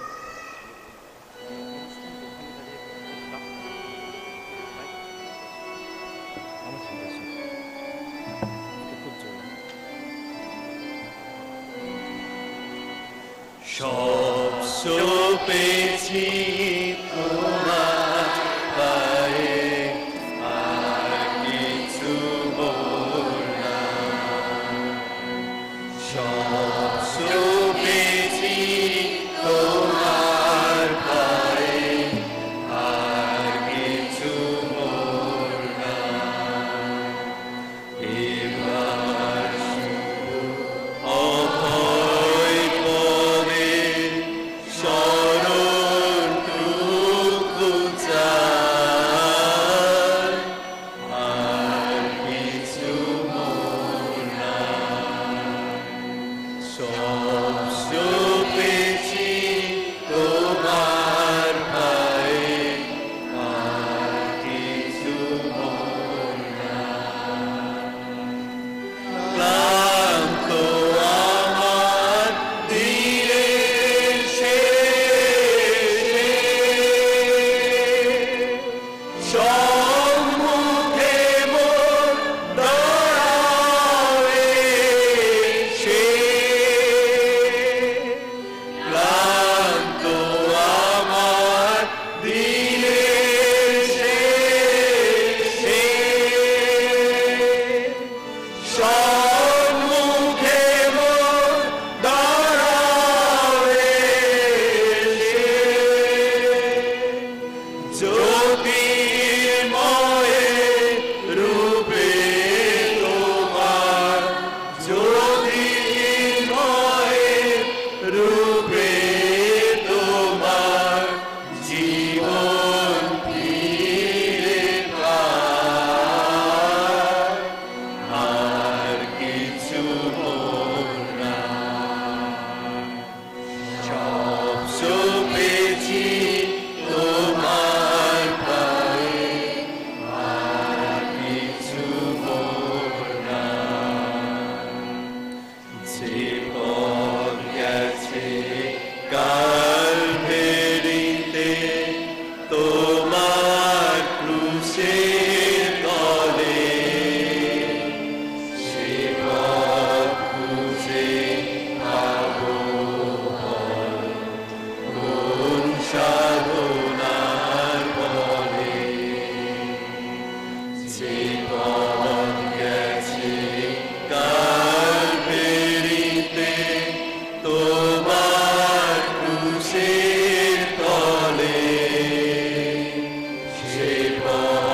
সব সপেছি তোমার পায়ে, আর কিছু না। সব সপেছি তোমার পায়ে, আর কিছু না। এবার অভয় পদে শরণটুকু চাই, আর কিছু না। সব সপেছি তোমার পায়ে, আর কিছু না। ক্লান্ত আমার দিনের শেষে, সম্মুখে মোর দাঁড়াও এসে। ক্লান্ত আমার দিনের শেষে, সম্মুখে মোর দাঁড়াও এসে। জ্যোতির্ময় রূপে তোমার, জ্যোতির্ময় রূপে তোমার জীবন ফিরে পাই, আর কিছু না। সব সপেছি তোমার পায়ে, আর কিছু না। যে পথ গেছে কালভেরিতে তোমার ক্রুশের তলে, সে পথ খুঁজে পাবো কোন সাধনার বলে। যে পথ গেছে কালভেরিতে তোমার ক্রুশের তলে, সে পথ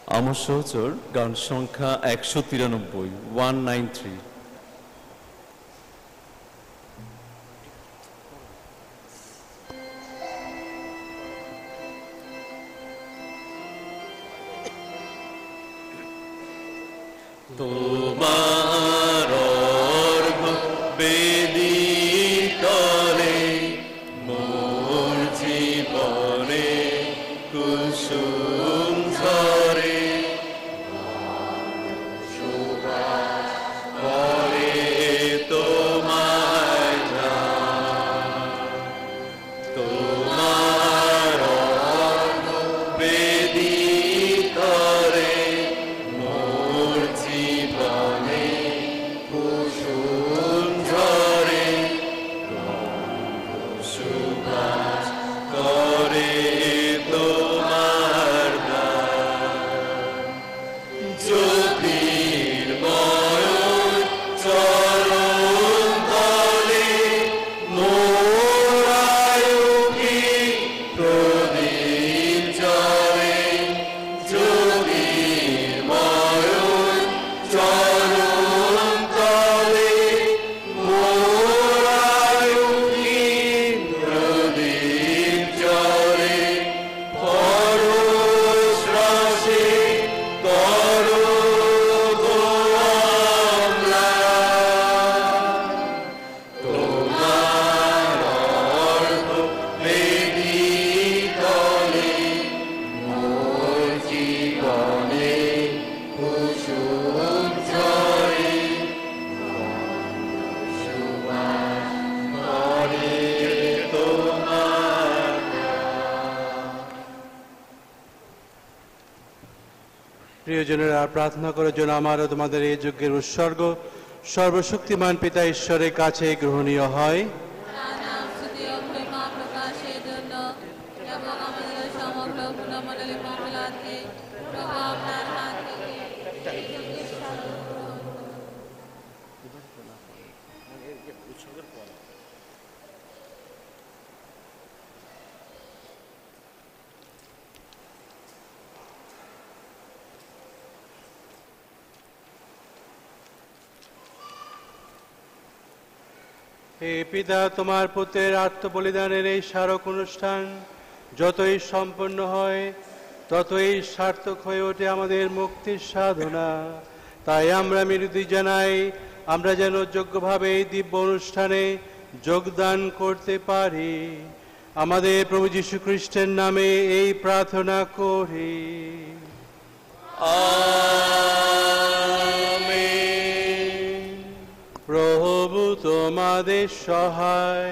আমার সহচর গান সংখ্যা 193 193। তোমার অর্ঘ বেদীর তলে মোর জীবনে কুসুম ঝরে সুবাস করে তোমায় তোমার অর্ঘ বেদীর তলে মোর জীবনে কুসুম ঝরে সুবাস করে তোমার জ্যোতির্ময় চরণ তলে মোর আয়ুকি প্রদীপ জ্বলে জ্যোতির্ময় চরণ তলে মোর আয়ুকি প্রদীপ জ্বলে পরশ রসে করো গো অম্লান। তোমার অর্ঘ বেদীর তলে মোর জীবনে কুসুম ঝরে সুবাস করে তোমার। প্রিয়জনেরা, প্রার্থনা করার জন্য আমারও তোমাদের এই যজ্ঞের উৎসর্গ সর্বশক্তিমান পিতা ঈশ্বরের কাছে গ্রহণীয় হয়। প্রকাশের জন্য এবং আমাদের সমগ্র পুনমণ্ডলী মহিলাকে প্রভু আপনার হাত থেকে হে পিতা, তোমার পুত্রের আত্মবলিদানের এই স্মারক অনুষ্ঠান যতই সম্পন্ন হয় ততই সার্থক হয়ে ওঠে আমাদের মুক্তির সাধনা। তাই আমরা মিনতি জানাই, আমরা যেন যোগ্যভাবে এই দিব্য অনুষ্ঠানে যোগদান করতে পারি। আমাদের প্রভু যীশু খ্রিস্টের নামে এই প্রার্থনা করি। প্রভু তোমাদের সহায়,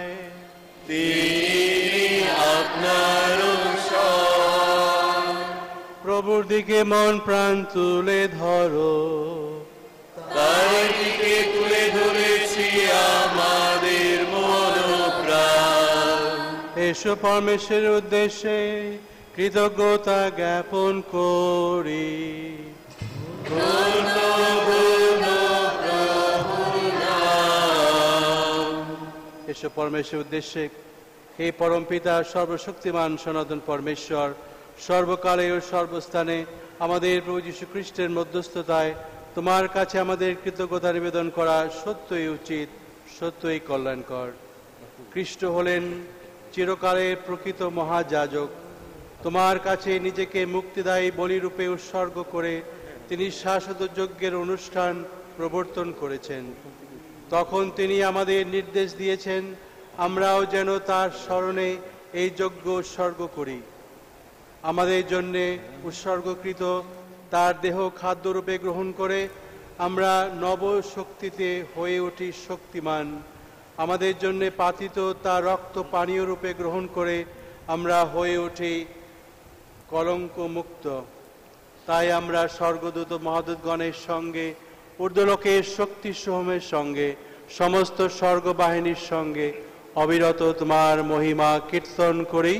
তিনি আপনার প্রভুর দিকে মন প্রাণ তুলে ধরো। তার দিকে তুলে ধরেছি আমাদের মনোপ্রাণ। এসো পরমেশ্বরের উদ্দেশ্যে কৃতজ্ঞতা জ্ঞাপন করি। এসো পরমেশ্বরের উদ্দেশ্যে, হে পরম পিতা, সর্বশক্তিমান সনাতন পরমেশ্বর, সর্বকালে ও সর্বস্থানে আমাদের প্রভু যীশু খ্রিস্টের মধ্যস্থতায় তোমার কাছে আমাদের কৃতজ্ঞতা নিবেদন করা সত্যই উচিত, সত্যই কল্যাণকর। খ্রিস্ট হলেন চিরকালের প্রকৃত মহাযাজক। তোমার কাছে নিজেকে মুক্তিদায়ী বলিরূপে উৎসর্গ করে তিনি শাশ্বত যজ্ঞের অনুষ্ঠান প্রবর্তন করেছেন। তখন তিনি আমাদের নির্দেশ দিয়েছেন আমরাও যেন তার স্মরণে এই যজ্ঞ উৎসর্গ করি। আমাদের জন্যে উৎসর্গকৃত তার দেহ খাদ্যরূপে গ্রহণ করে আমরা নব শক্তিতে হয়ে উঠি শক্তিমান। আমাদের জন্যে পাতিত তার রক্ত পানীয় রূপে গ্রহণ করে আমরা হয়ে উঠি কলঙ্ক মুক্ত। তাই আমরা স্বর্গদূত মহাদূতগণের সঙ্গে, ঊর্ধ্বলোকের শক্তি সমূহের সঙ্গে, সমস্ত স্বর্গবাহিনীর সঙ্গে অবিরত তোমার মহিমা কীর্তন করি।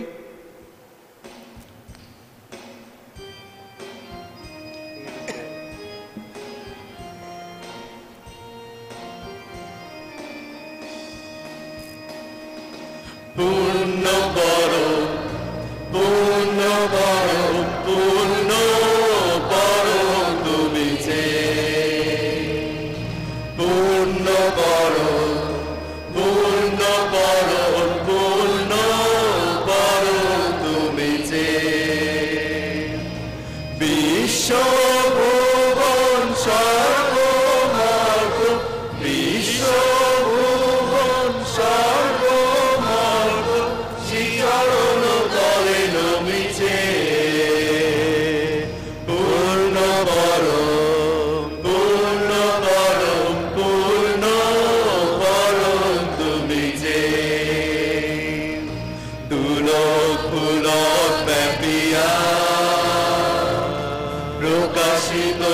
পূর্ণ করো, পূর্ণ করো, পূর্ণ করো।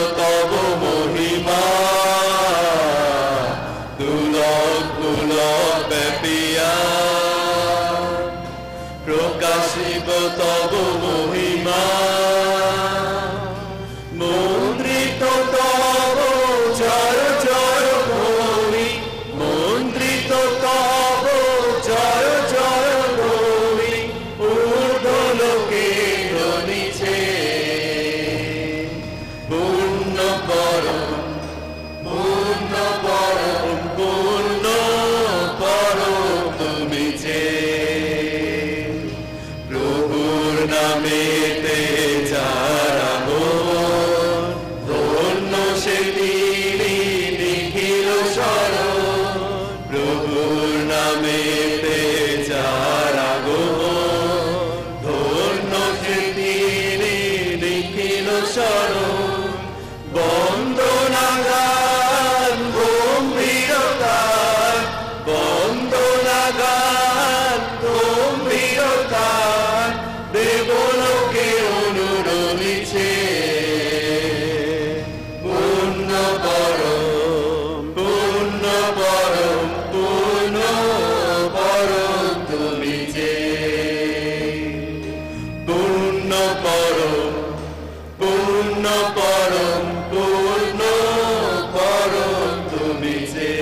তব মহিমা দুলক পুলক ব্যাপিয়া প্রকাশিব তব মহিমা মন্ত্রিত তব জয় জয় ভূমি মন্ত্রিত তব জয় জয় ভূমি ঊর্ধ্বলোকে ধ্বনিছে পূর্ণ পরম পূর্ণ পরম পূর্ণ পরম তুমি যে প্রভুর নামেতে যারা মন ধন্য সে তিনি নিখিল শরণ প্রভুর নামেতে যারা মন ধন্য সে তিনি নিখিল শরণ বন্দনা গান গম্ভীরতার বন্দনা গান গম্ভীরতার দেবলোকে অনুরমিছে পূর্ণ পরম পূর্ণ পরম পূর্ণ পরম তুমি যে পূর্ণ পরম পূর্ণ পরম পূর্ণ পরম তুমি যে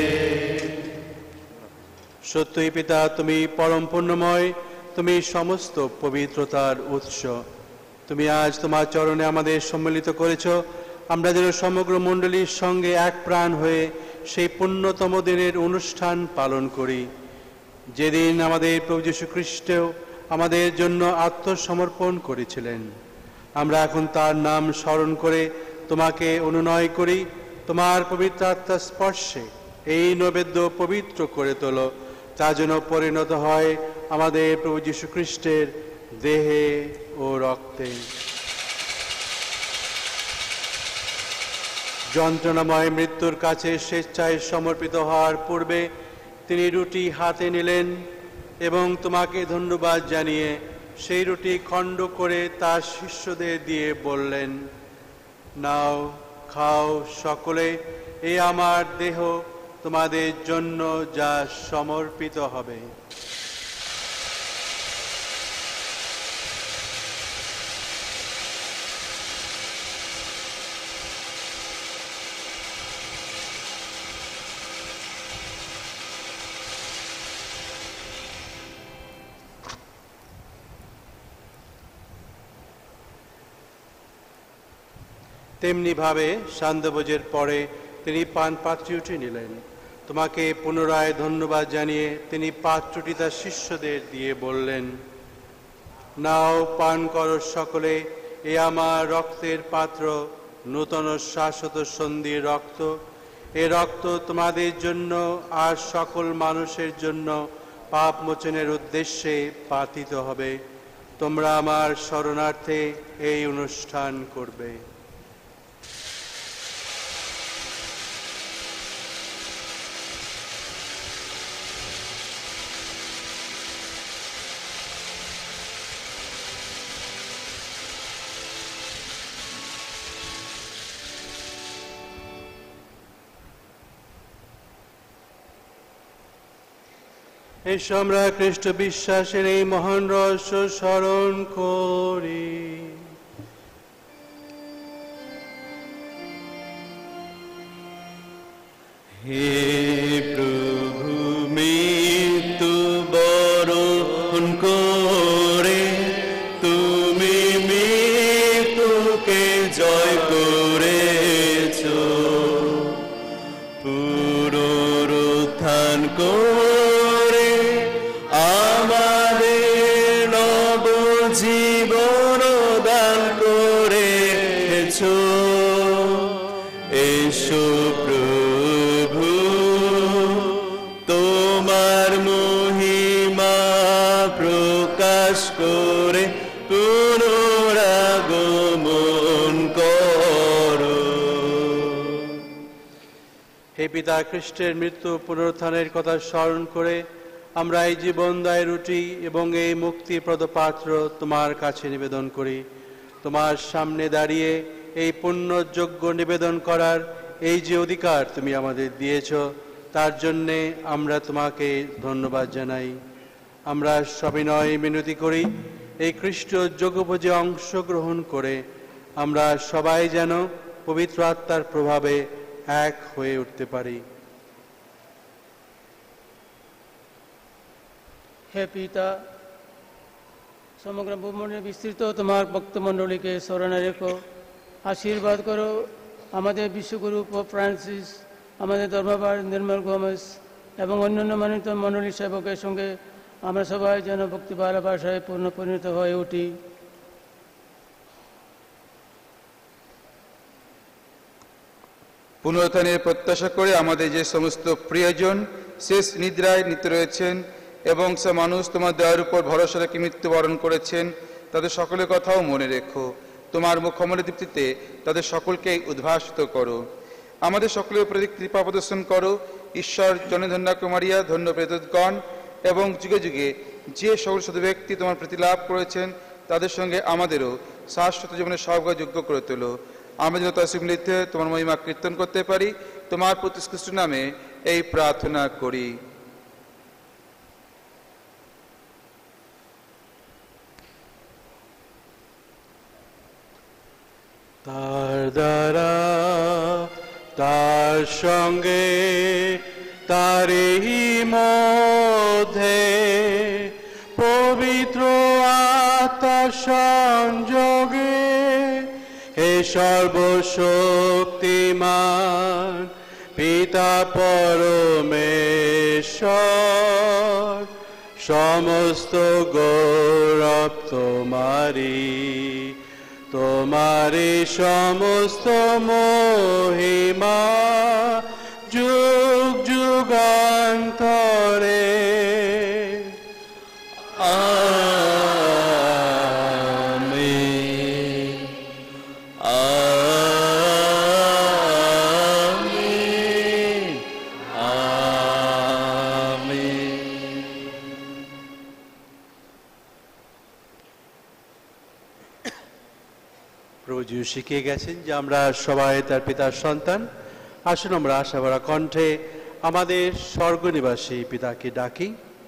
সত্যই পিতা, তুমি পরম পূর্ণময়, তুমি সমস্ত পবিত্রতার উৎস। তুমি আজ তোমার চরণে আমাদের সম্মিলিত করেছ, আমরা যেন সমগ্র মণ্ডলীর সঙ্গে এক প্রাণ হয়ে সেই পুণ্যতম দিনের অনুষ্ঠান পালন করি, যেদিন আমাদের প্রভু যীশু খ্রিস্টও আমাদের জন্য আত্মসমর্পণ করেছিলেন। আমরা এখন তার নাম স্মরণ করে তোমাকে অনুনয় করি, তোমার পবিত্র আত্মার স্পর্শে এই নৈবেদ্য পবিত্র করে তোলো, তা যেন পরিণত হয় আমাদের প্রভু যীশু খ্রিস্টের দেহে ও রক্তে। যন্ত্রণাময় মৃত্যুর কাছে স্বেচ্ছায় সমর্পিত হওয়ার পূর্বে তিনি রুটি হাতে নিলেন এবং তোমাকে ধন্যবাদ জানিয়ে সেই রুটি খণ্ড করে তার শিষ্যদের দিয়ে বললেন, নাও খাও সকলে, এ আমার দেহ তোমাদের জন্য যা সমর্পিত হবে। তেমনি ভাবে সান্ধ্যভোজের পরে তিনি পানপাত্রটি নিলেন, তোমাকে পুনরায় ধন্যবাদ জানিয়ে তিনি পাত্রটি তার শিষ্যদের দিয়ে বললেন, নাও পান করো সকলে, এ আমার রক্তের পাত্র, নূতন শাশ্বত সন্ধির রক্ত। এ রক্ত তোমাদের জন্য আর সকল মানুষের জন্য পাপ মোচনের উদ্দেশ্যে পাতিত হবে। তোমরা আমার শরণার্থে এই অনুষ্ঠান করবে। এসো আমরা খ্রিস্ট বিশ্বাসের এই মহান রহস্য স্মরণ করি। হে প্রভু, মৃত্যু বরণ করে তুমি মৃত্যুকে জয় করেছ, পুনরুত্থান করে আমাদের নব জীবন দান করেছ। এসো প্রভু, তোমার মহিমা প্রকাশ করে পুনরাগমন করো। হে পিতা, খ্রিস্টের মৃত্যু পুনরুত্থানের কথা স্মরণ করে আমরা এই জীবনদায়ী রুটি এবং এই মুক্তিপ্রদ পাত্র তোমার কাছে নিবেদন করি। তোমার সামনে দাঁড়িয়ে এই পুণ্যযজ্ঞ নিবেদন করার এই যে অধিকার তুমি আমাদের দিয়েছ, তার জন্যে আমরা তোমাকে ধন্যবাদ জানাই। আমরা সবিনয় মিনতি করি, এই খ্রিস্ট যজ্ঞভোজে অংশগ্রহণ করে আমরা সবাই যেন পবিত্র আত্মার প্রভাবে এক হয়ে উঠতে পারি। হে পিতা, সমগ্র ভূমণ্ডলে বিস্তৃত তোমার ভক্তমণ্ডলীকে স্মরণে রেখো, আশীর্বাদ করো আমাদের বিশ্বগুরু পোপ ফ্রান্সিস, আমাদের ধর্মভার নির্মল গোমেজ এবং অন্যান্য মানিত মণ্ডলী সেবকের সঙ্গে আমরা সবাই যেন ভক্তি ভালোবাসায় পূর্ণ পরিণত হয়ে উঠি। পুনরুত্থানের প্রত্যাশা করে আমাদের যে সমস্ত প্রিয়জন শেষ নিদ্রায় নিতে রয়েছেন এবং সে মানুষ তোমার দয়ার উপর ভরসা রেখে মৃত্যুবরণ করেছেন, তাদের সকলের কথাও মনে রেখো। তোমার মুখমণ্ডল দীপ্তিতে তাদের সকলকে উদ্ভাসিত করো। আমাদের সকলের প্রতি কৃপা প্রদর্শন করো। ঈশ্বর জনধন্য কুমারিয়া, ধন্য প্রেতগণ এবং যুগে যুগে যে সকল সাধু ব্যক্তি তোমার প্রীতি লাভ করেছেন, তাদের সঙ্গে আমাদেরও শাশ্বত জীবনের সহযোগ্য করে তোলো। আমরা যেন তার সম্মিলিতে তোমার মহিমা কীর্তন করতে পারি। তোমার প্রতিষ্ঠিত নামে এই প্রার্থনা করি। তার দ্বারা, তার সঙ্গে, তারই মধ্যে পবিত্র আত্মার সংযোগে হে সর্বশক্তিমান পিতা পরমেশ্বর, সমস্ত গৌরব তোমারি, তোমারি সমস্ত মহিমা যুগ যুগান্তরে। Amen, amen, amen. প্রভু যিশু শিখিয়ে গেছেন যে আমরা সবাই তার পিতার সন্তান। আসুন আমরা আশা ভরা কণ্ঠে আমাদের স্বর্গনিবাসী পিতাকে ডাকি।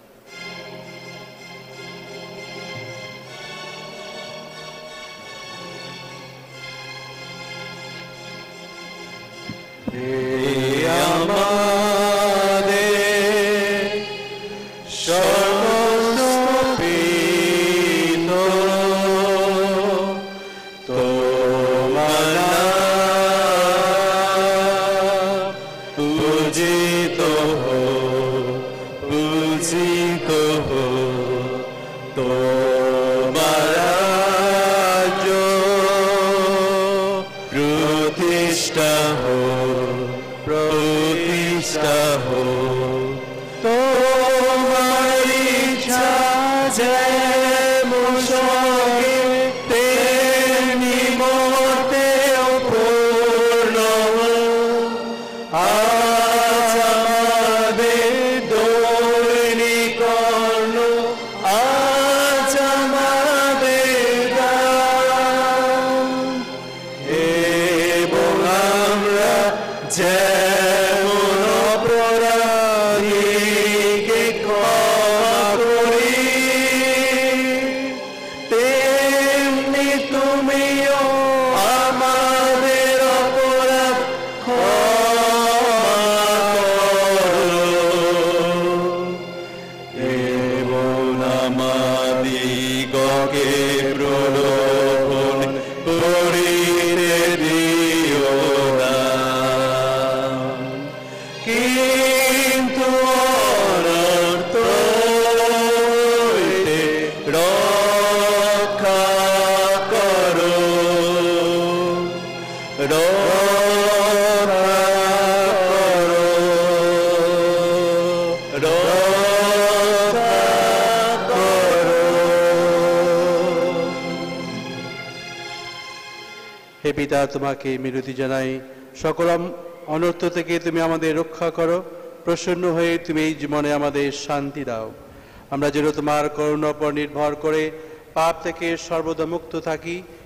হে পিতা, তোমাকে মিনতি জানাই, সকল অনর্থ থেকে তুমি আমাদের রক্ষা করো। প্রসন্ন হয়ে তুমি এই জীবনে আমাদের শান্তি দাও। আমরা যেন তোমার করুণার উপর নির্ভর করে পাপ থেকে সর্বদা মুক্ত থাকি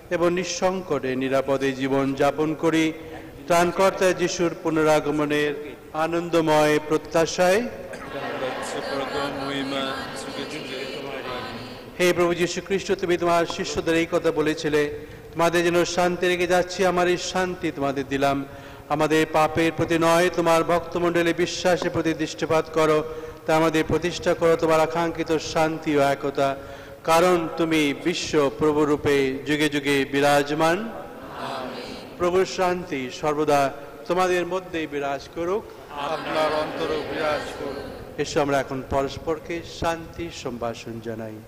এবং নিঃসংকটে নিরাপদে জীবন যাপন করি ত্রাণকর্তা যিশুর পুনরাগমনের আনন্দময় প্রত্যাশায়। হে প্রভু যীশু খ্রিস্ট, তুমি তোমার শিষ্যদের এই কথা বলেছিলে, তোমাদের যেন শান্তি রেখে যাচ্ছি, আমার এই শান্তি তোমাদের দিলাম। আমাদের পাপের প্রতি নয়, তোমার ভক্তমণ্ডলী বিশ্বাসের প্রতি দৃষ্টিপাত করো, তা আমাদের প্রতিষ্ঠা করো তোমার আকাঙ্ক্ষিত শান্তি ও একতা, কারণ তুমি বিশ্ব প্রভুরূপে যুগে যুগে বিরাজমান। প্রভুর শান্তি সর্বদা তোমাদের মধ্যেই বিরাজ করুক, আপনার অন্তরে বিরাজ করুক। এসো আমরা এখন পরস্পরকে শান্তি সম্ভাষণ জানাই।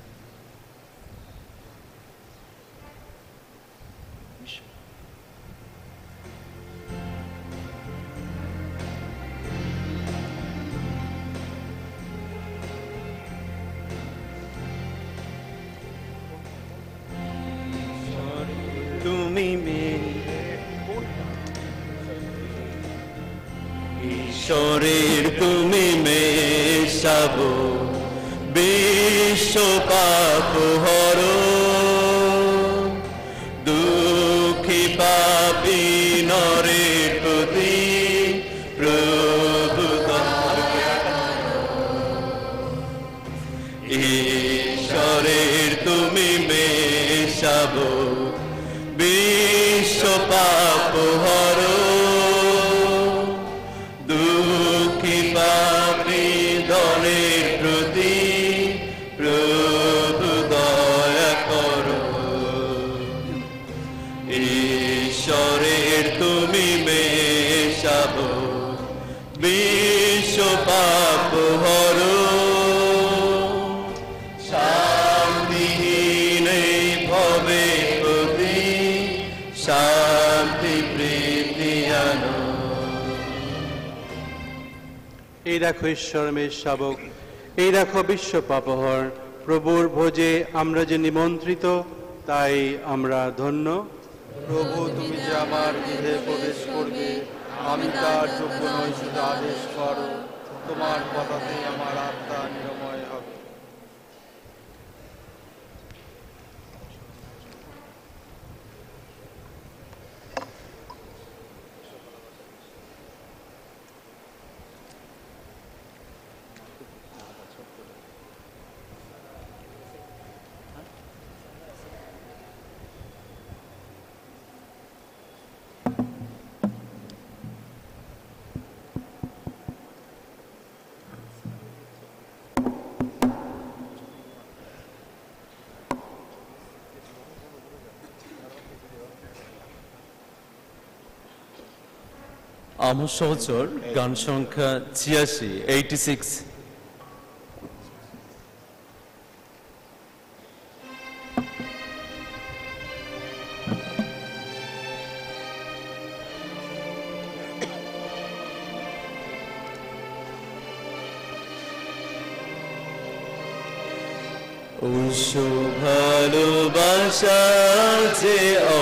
তুমি ঈশ্বরের তুমি মেশাব বিশ্ব পাপ হর, দুঃখী পাপী নরের প্রতি প্রভু ঈশ্বরের তুমি মেশাব বিশ্ব পাপ হর, দুঃখী পাপী দলের প্রতি প্রভু দয়া করো। ঈশ্বরের তুমি মেশাব বিশ্ব পাপ হর, শান্তিহীন এই ভবে প্রতি শান্তি প্রীতি আনো। এই দেখো ঈশ্বরের শাবক, এই দেখো বিশ্ব পাপহর। প্রভুর ভোজে আমরা যে নিমন্ত্রিত, তাই আমরা ধন্য। প্রভু, তুমি যে আমার গৃহে প্রবেশ করবে, আমি তার যোগ্য নই, শুধু আদেশ করো, তোমার কথাতেই আমার আত্মা নিরাময় হবে। আমোস সহচর গান সংখ্যা 86। উৎসু ভালোবাসা যে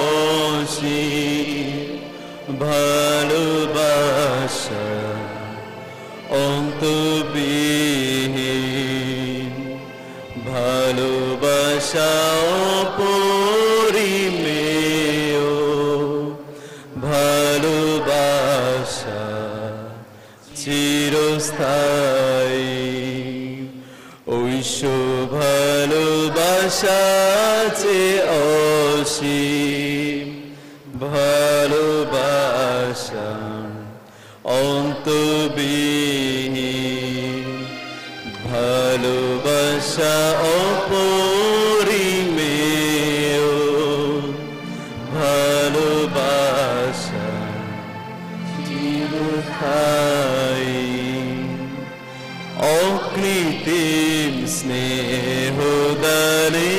অসীম ভালোবাসা অন্তবিহীন ভালোবাসা অপরিমেয় ভালোবাসা চিরস্থায়ী ঐশ্য ভালোবাসা যে অসীম ভালোবাসা অন্তবিহীন ভালোবাসা অপরিমেয় ভালোবাসা চিরস্থায়ী অকৃত্রিম স্নেহদানে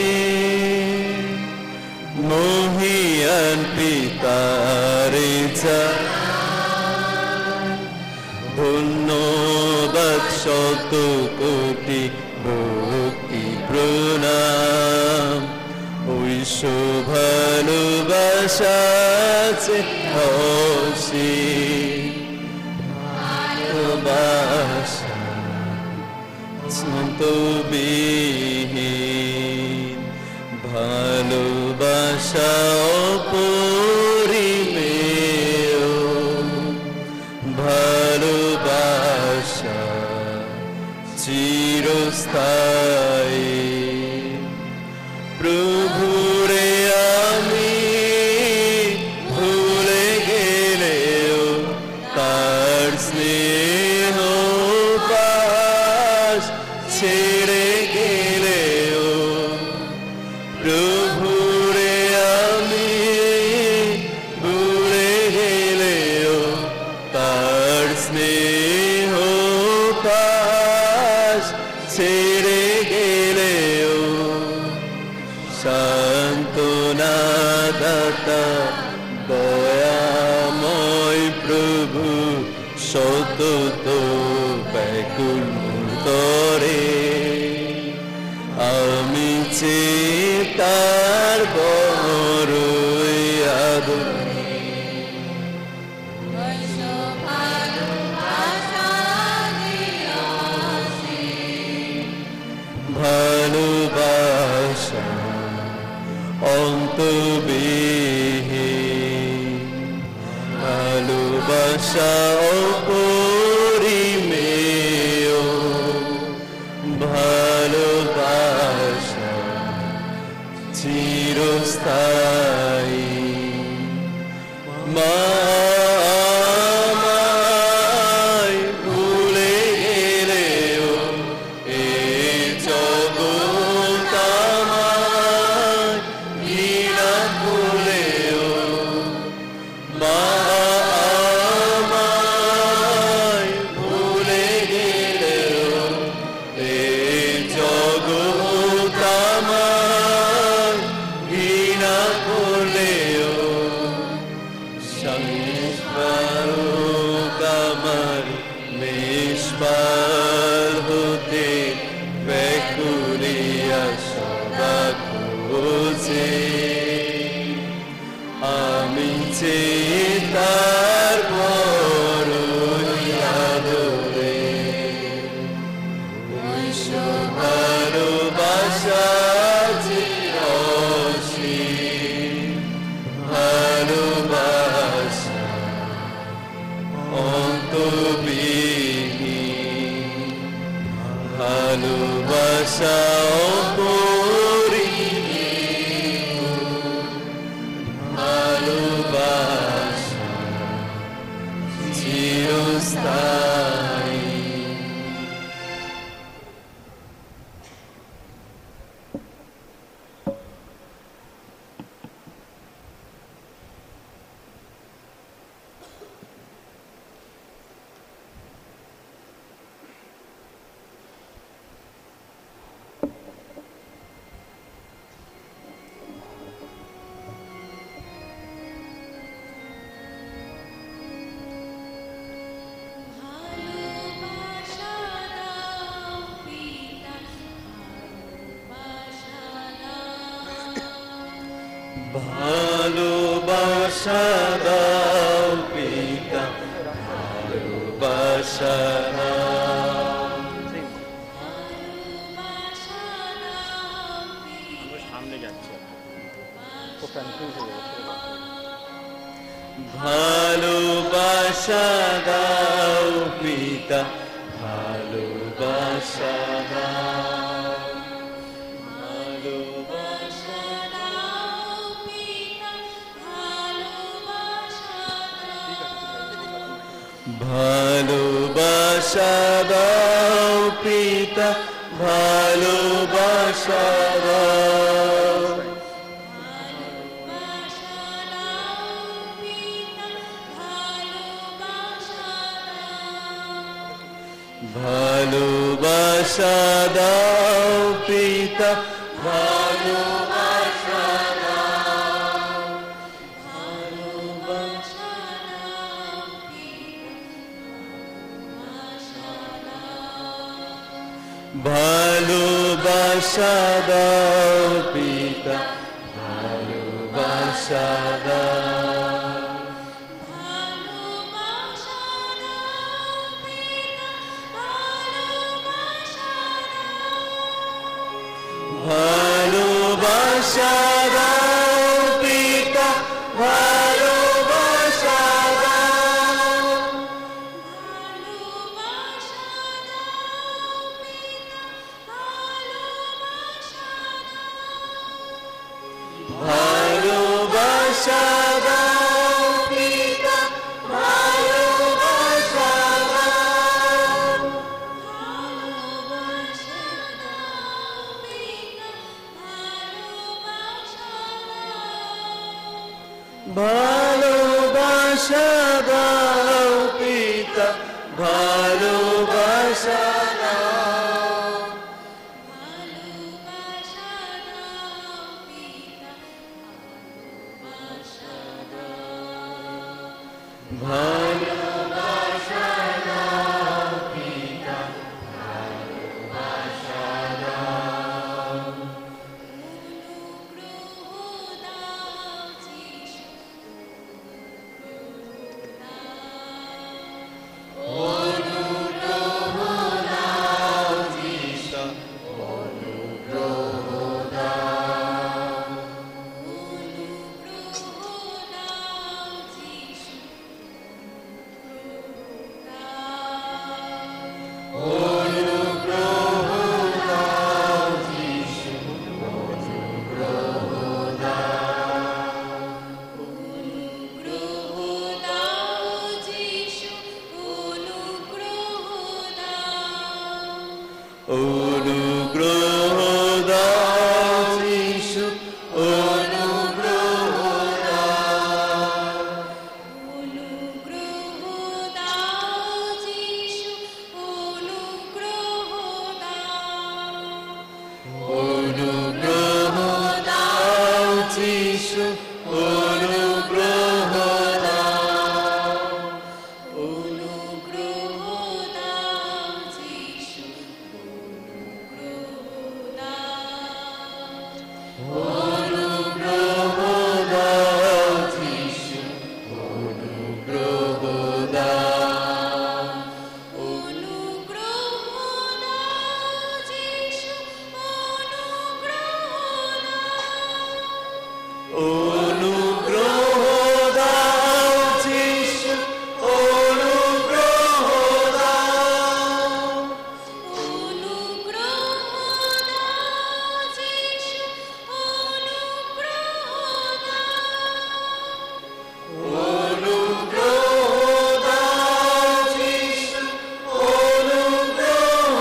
মহিয়ান পিতারে ধন্যবাদ শত কোটি ভক্তি প্রণাম ঐশ্য ভালোবাসা ভালোবাসা অন্তবিহীন ভালোবাসা ভালোবাসা অপরিমেয়, ভালোবাসা চিরস্থায়ী। প্রভুরে আমি ভুলে গেলেও তার স্নেহ পাশ ছেড়ে গেলেও, প্রভুরে আমি ভুলে গেলেও তার স্নেহ পাশ ছেড়ে গেলেও, সান্ত্বনা দাতা দয়াময় প্রভু সতত ব্যাকুল তরে, আমি চেয়ে তার বড়ই আদরে। ভালোবাসা অন্তবিহীন, ভালোবাসা অপরিমেয়, ভালোবাসা চিরস্থায়ী। আমায় ভুলে গেলেও এ জগৎ আমায় ঘৃণা করলেও, আমায় ভুলে গেলেও এ জগৎ আমায় ঘৃণা করলেও, সংস্কারক আমার মেষপাল হতে ব্যাকুলিয়া সদা খোঁজে, আমি চেয়ে তার বড়ই আদরে। ভালোবাসা চিরসীম, ভালোবাসা অন্তবিহীন, ভালোবাসা অপরিমেয়, ভালোবাসা চিরস্থায়ী। ভালোবাসা দাও পিতা, ভালোবাসা দাও, সামনে যাচ্ছে ভালোবাসা দাও পিতা, ভালোবাসা দাও, ভালোবাসা দাও পিতা, ভালোবাসা দাও, ভালোবাসা দাও পিতা, ভালোবাসা দাও, ভালোবাসা দাও পিতা, ভালোবাসা দাও, ভালোবাসা দাও ভালোবাসা দাও পিতা, ভালোবাসা দাও, ভালোবাসা দাও পিতা, ভালোবাসা দাও, অনুগ্রহ দাও যিশু, অনুগ্রহ দাও, অনুগ্রহ দাও যিশু, অনুগ্রহ দাও, অনুগ্রহ দাও যিশু, অনুগ্রহ দাও, অনুগ্রহ দাও যিশু, অনুগ্রহ দাও, অনুগ্রহ দাও যিশু, অনুগ্রহ দাও, অনুগ্রহ দাও যিশু, অনুগ্রহ দাও, অনুগ্রহ দাও যিশু, অনুগ্রহ দাও যিশু, অনুগ্রহ দাও, অনুগ্রহ দাও যিশু, অনুগ্রহ দাও যিশু, অনুগ্রহ দাও, অনুগ্রহ দাও যিশু, অনুগ্রহ দাও যিশু, অনুগ্রহ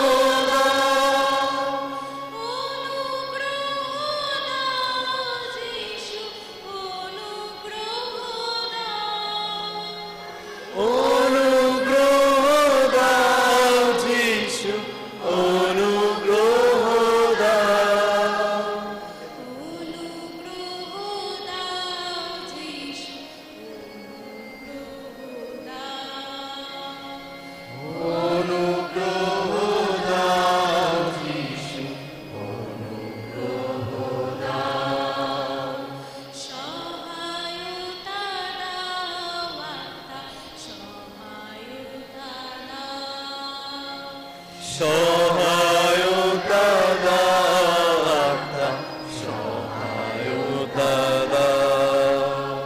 দাও, অনুগ্রহ দাও যিশু, অনুগ্রহ দাও, অনুগ্রহ দাও যিশু, অনুগ্রহ দাও যিশু, অনুগ্রহ দাও, সহায়তা দাও আত্মা, সহায়তা দাও, সহায়তা দাও আত্মা, সহায়তা দাও,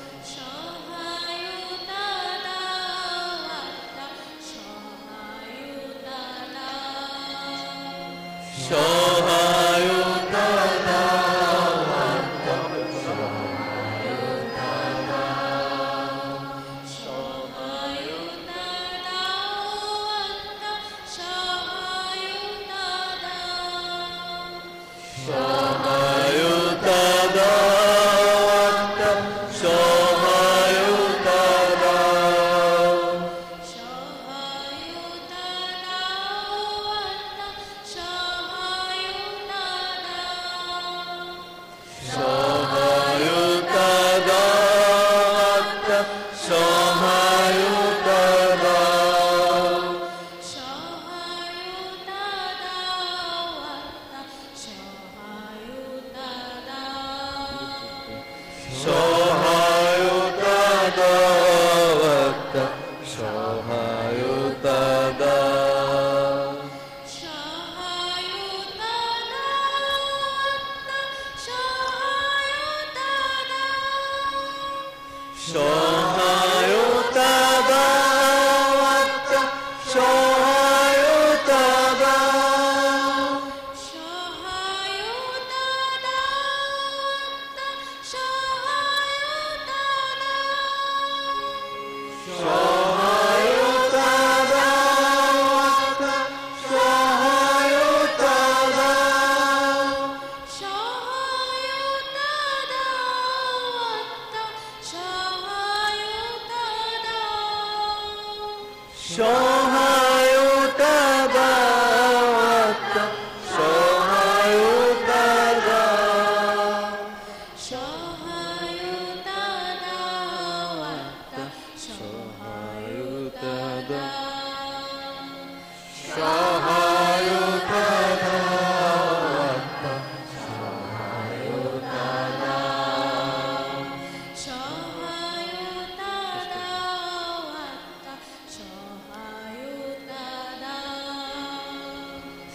সহায়তা দাও আত্মা, সহায়তা দাও, সহায়তা দাও আত্মা, সহায়তা দাও, সহায়তা দাও আত্মা, সহায়তা দাও, সহায়তা দাও আত্মা, সহায়তা দাও, সহায়তা দাও আত্মা, সহায়তা দাও, সহায়তা দাও আত্মা, সহায়তা দাও, সহায়তা দাও আত্মা, সহায়তা দাও, সহায়তা দাও আত্মা, সহায়তা দাও, সহায়তা সহায়তা দাও আত্মা, সহায়তা দাও, সহায়তা দাও, সহায়তা দাও আত্মা সহায়তা দাও সহায়তা দাও আত্মা সহায়তা দাও সহায়তা দাও আত্মা সহায়তা দাও সহায়তা দাও আত্মা সহায়তা দাও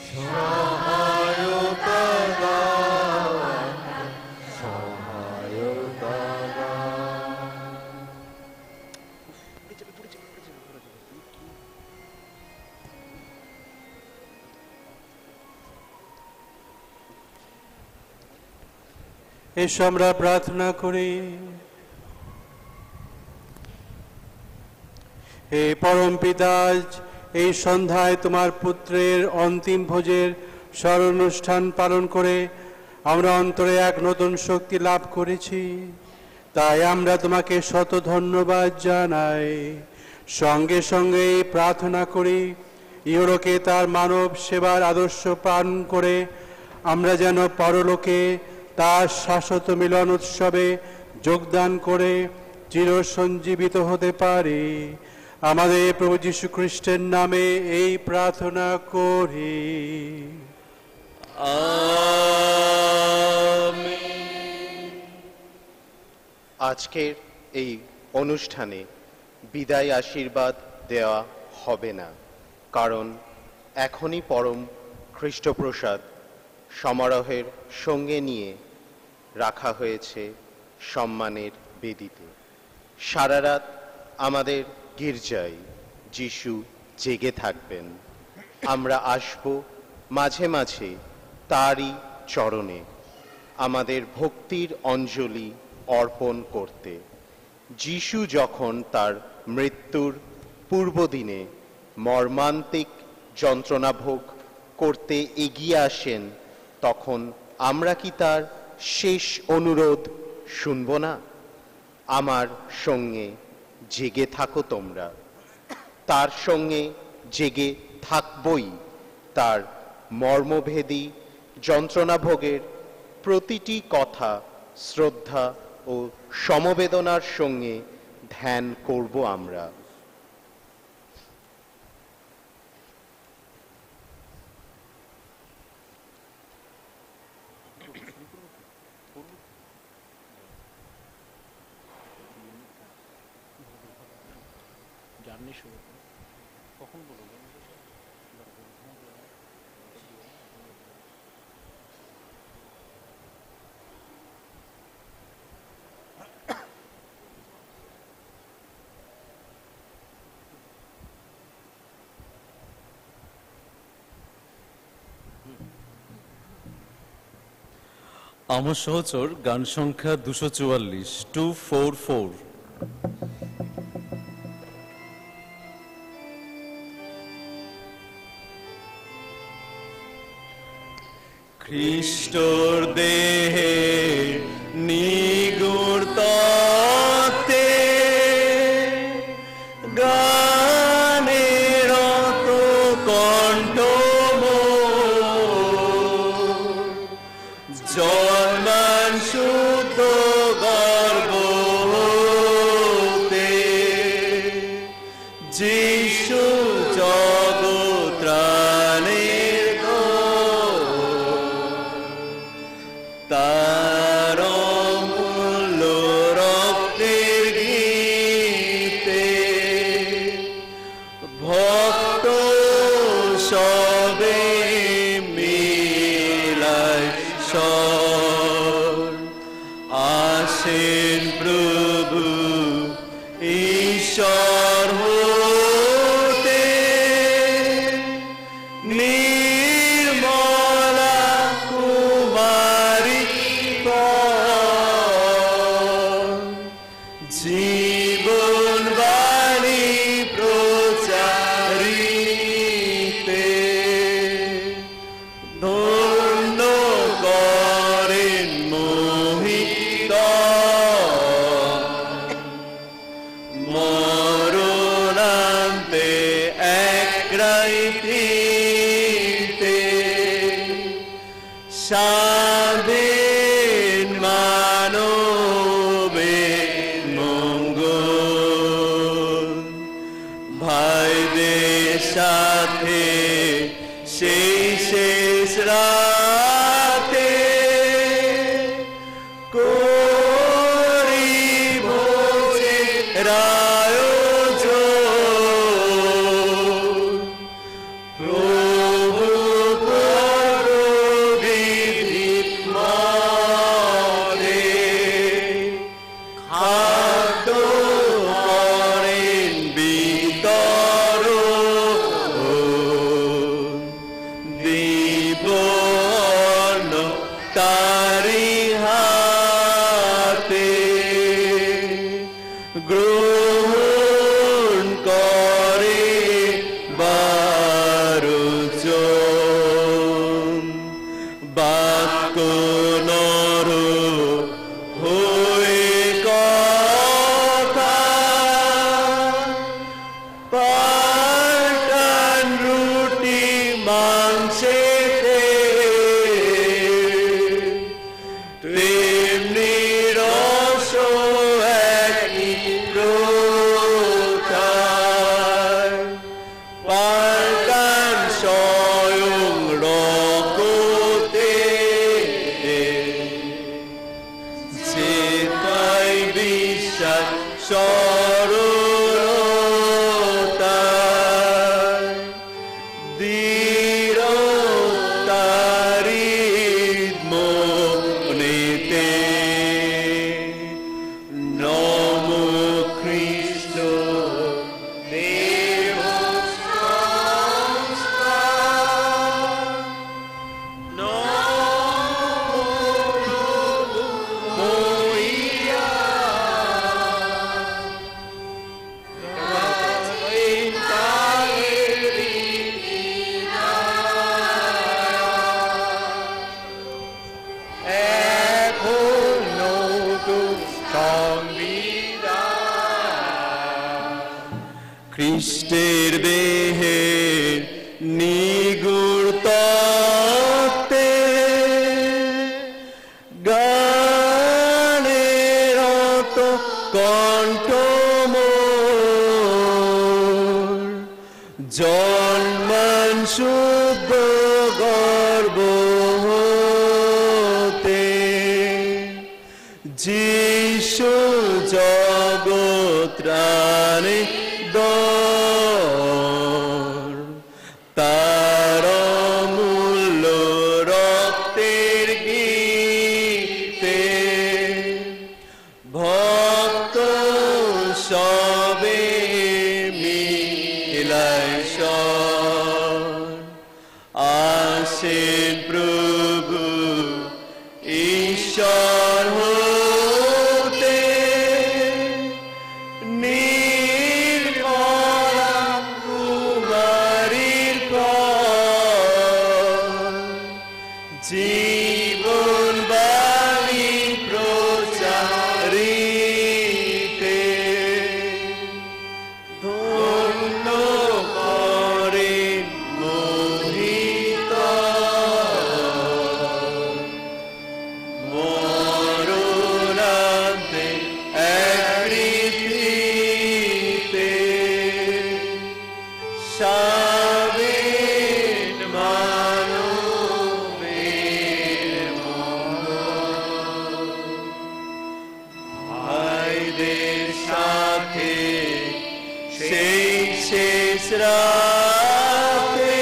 সহায়তা দাও আত্মা সহায়তা দাও এসো আমরা প্রার্থনা করি। হে পরম পিতা, এই সন্ধ্যায় তোমার পুত্রের অন্তিম ভোজের স্মরণানুষ্ঠান পালন করে আমরা অন্তরে এক নতুন শক্তি লাভ করেছি। তাই আমরা তোমাকে শত ধন্যবাদ জানাই। সঙ্গে সঙ্গে প্রার্থনা করি ইহলোকে তার মানব সেবার আদর্শ পালন করে আমরা যেন পরলোকে তার শাশ্বত মিলন উৎসবে যোগদান করে চিরসঞ্জীবিত হতে পারি। আমাদের প্রভু যীশু খ্রিস্টের নামে এই প্রার্থনা করি। আজকের এই অনুষ্ঠানে বিদায় আশীর্বাদ দেওয়া হবে না, কারণ এখনই পরম খ্রিস্টপ্রসাদ সমারোহের সঙ্গে নিয়ে রাখা হয়েছে সম্মানের বেদিতে। সারা রাত আমাদের গির্জায় যিশু জেগে থাকবেন। আমরা আসব মাঝে মাঝে তারই চরণে আমাদের ভক্তির অঞ্জলি অর্পণ করতে। যিশু যখন তার মৃত্যুর পূর্বদিনে মর্মান্তিক যন্ত্রণা ভোগ করতে এগিয়ে আসেন, তখন আমরা কি তার শেষ অনুরোধ শুনব না? আমার সঙ্গে জেগে থাকো তোমরা। তার সঙ্গে জেগে থাকবই। তার মর্মভেদী যন্ত্রণা ভোগের প্রতিটি কথা শ্রদ্ধা ও সমবেদনার সঙ্গে ধ্যান করব আমরা। আমার সহচর গান সংখ্যা 244 244। খ্রিস্টর দেহে নিগুড় তত্ত্বে গানের অত কণ্ঠ জন্মান শুদ্ধ গর্ব হতে যিশু জগত্রাণের তার অমূল্য রক্তের গীতে ভক্ত সবে মিলায় স্বর আসেন প্রভু ঈশ্বর হতে নির্মলা কুমারী জীবন বাণী প্রচারিতে ধন্য করেন মোহিত মরণান্তে গাইতে স্বাধীন মানবে মঙ্গল ভাইদের সাথে সেই শেষ রাতে করিব যে আয়োজন প্রভু করবিধির মতে খাদ্য করেন বিতরণ দিব অন্ন তারি হাতে গ্রহণ করে বারোজন বাক্য নর হয়ে কথা পাল্টান রুটি মাংসেতে তেমনি রস একই প্রথায় পাল্টান স্বয়ং রকতে চেতাই বিশ্বাস সরলতায় দৃঢ়তারি মনেতে নম খ্রিস্ট দেব সংস্কার নম প্রভু মইয়া খ্রিস্টের দেহের নিগুড় তত্ত্বে গানের অত কণ্ঠ মোর জন্মান শুদ্ধ গর্ব হতে যিশু জগত্রাণে দর তার অমূল্য রক্তের গীতে ভক্ত সবে মিলায় আসেন প্রভু ঈশ্বর হতে নির্মলা কুমারীর কর জীবন বাণী প্রচারিতে ধন্য করেন মোহিত মরণান্তে একৃতিতে স্বাধীন মানবের মঙ্গল ভাইদের সাথে সেই শেষ রাতে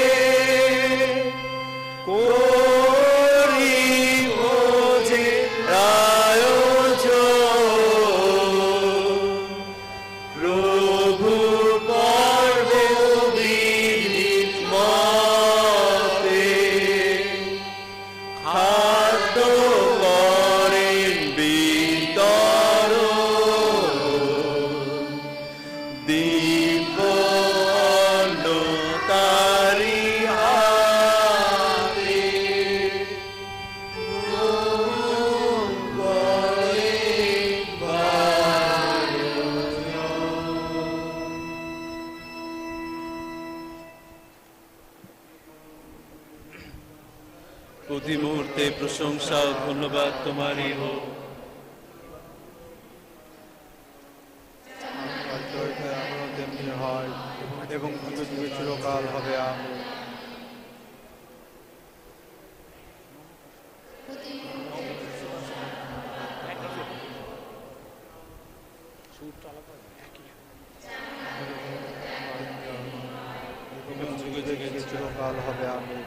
করিব যে আয়োজন প্রভু করবিধির মতে খাদ্য করেন বিতরণ দিব অন্ন প্রতি মুহূর্তে প্রশংসা ও ধন্যবাদ তোমারই হোক। এখনো তেমনি হয় এবং যুগে যুগে চিরকাল হবে আমিন। এবং যুগে যুগে চিরকাল হবে আমিন।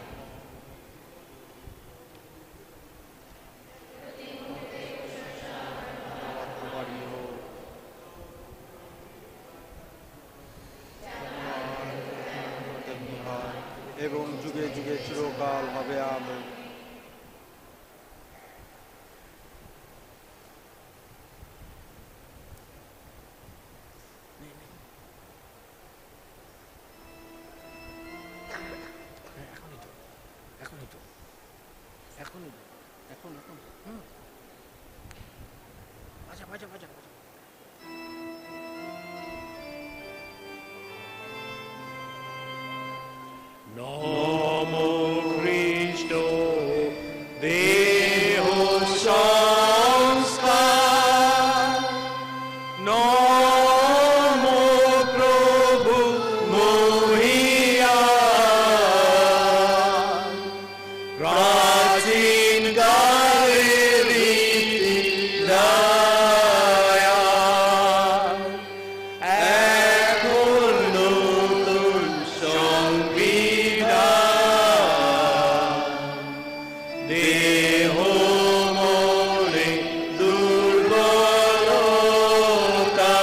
এবং যুগে যুগে চিরকাল হবে আমিন। নমো খ্রিস্ট দেহ সংস্কার, নমো প্রভু মহিয়ান, প্রাচীন কালের রীতি দায়ান, এখন নতুন সংবিধান, দেহ মনে দুর্বলতা,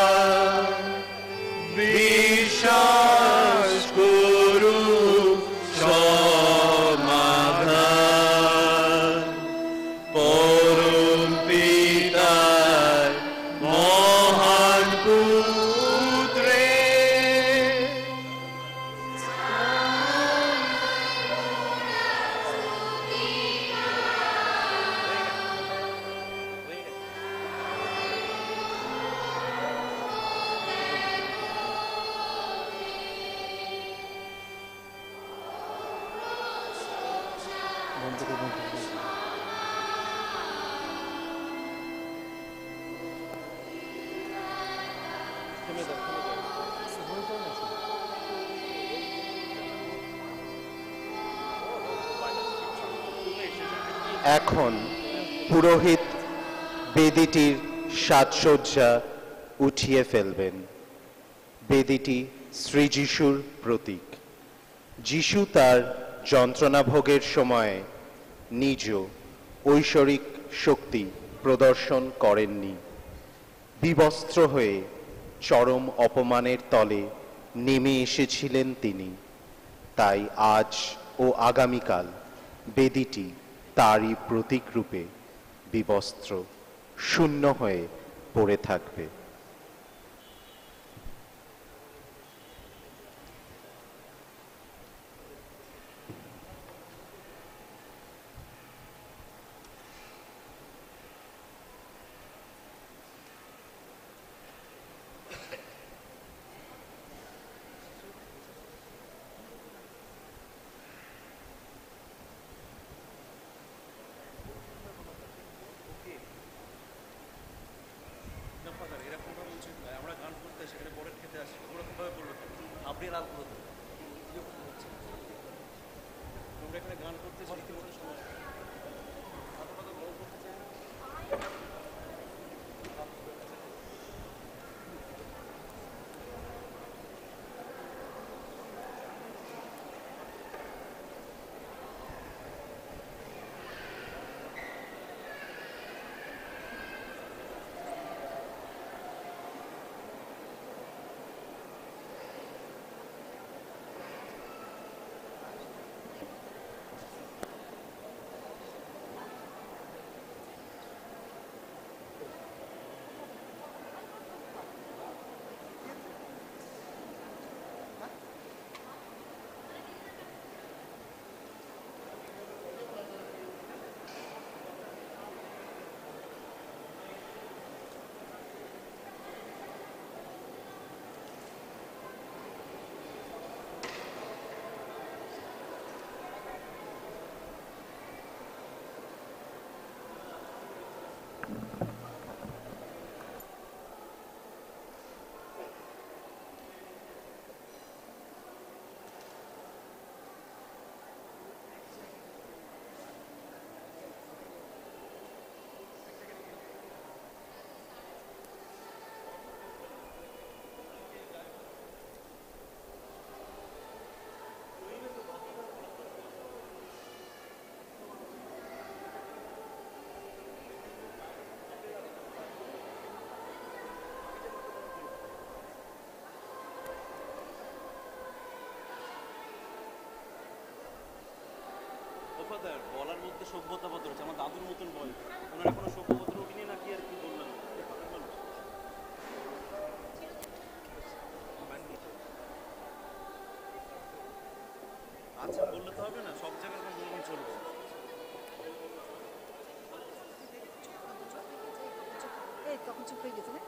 বিশ্বাস করুক সমাধান, পরম পিতার মহান পুত্রে, এখন পুরোহিত বেদিটির সাজসজ্জা উঠিয়ে ফেলবেন। বেদিটি শ্রীযীশুর প্রতীক। যিশু তার যন্ত্রণা ভোগের সময় নিজ ঐশ্বরিক শক্তি প্রদর্শন করেননি। বিবস্ত্র হয়ে চরম অপমানের তলে নেমে এসেছিলেন তিনি। তাই আজ ও আগামীকাল বেদিটি তারই প্রতীক রূপে বিবস্ত্র শূন্য হয়ে পড়ে থাকবে। স্যার বলার মধ্যে সভ্যতাবোধ রয়েছে, আমার দাদুর মতন বল, ওনার এখনো সভ্যবোধ রোগিনী না কি আর কি বললাম। আচ্ছা বললে তো হবে না, সব জায়গায় বলবেন চলবে। এই তখন চুপ হয়ে গেছে না?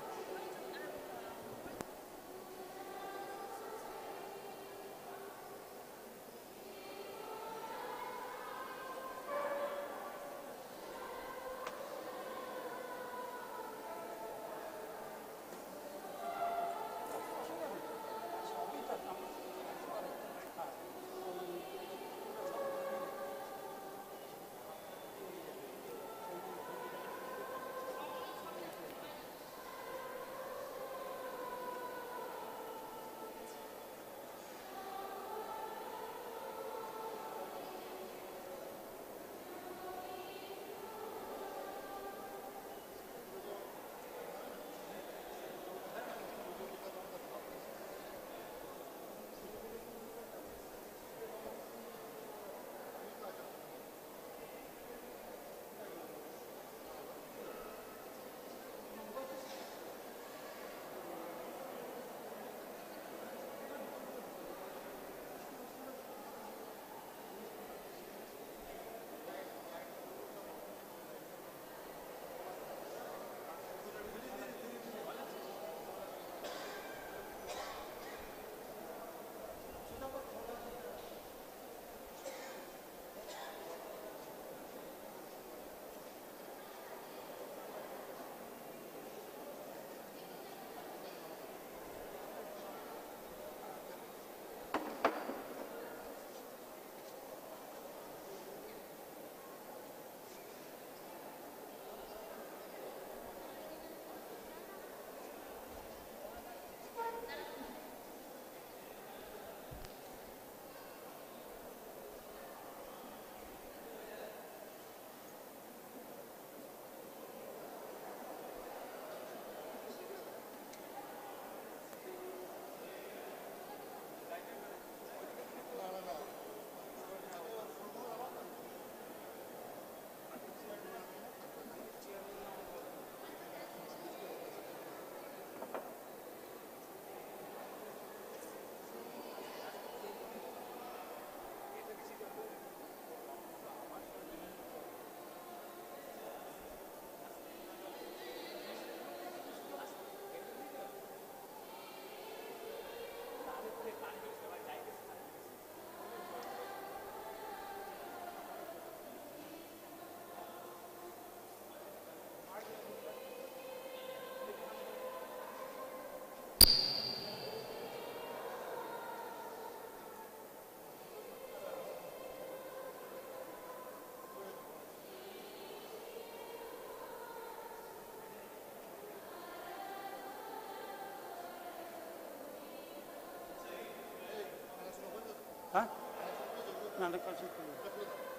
হ্যাঁ না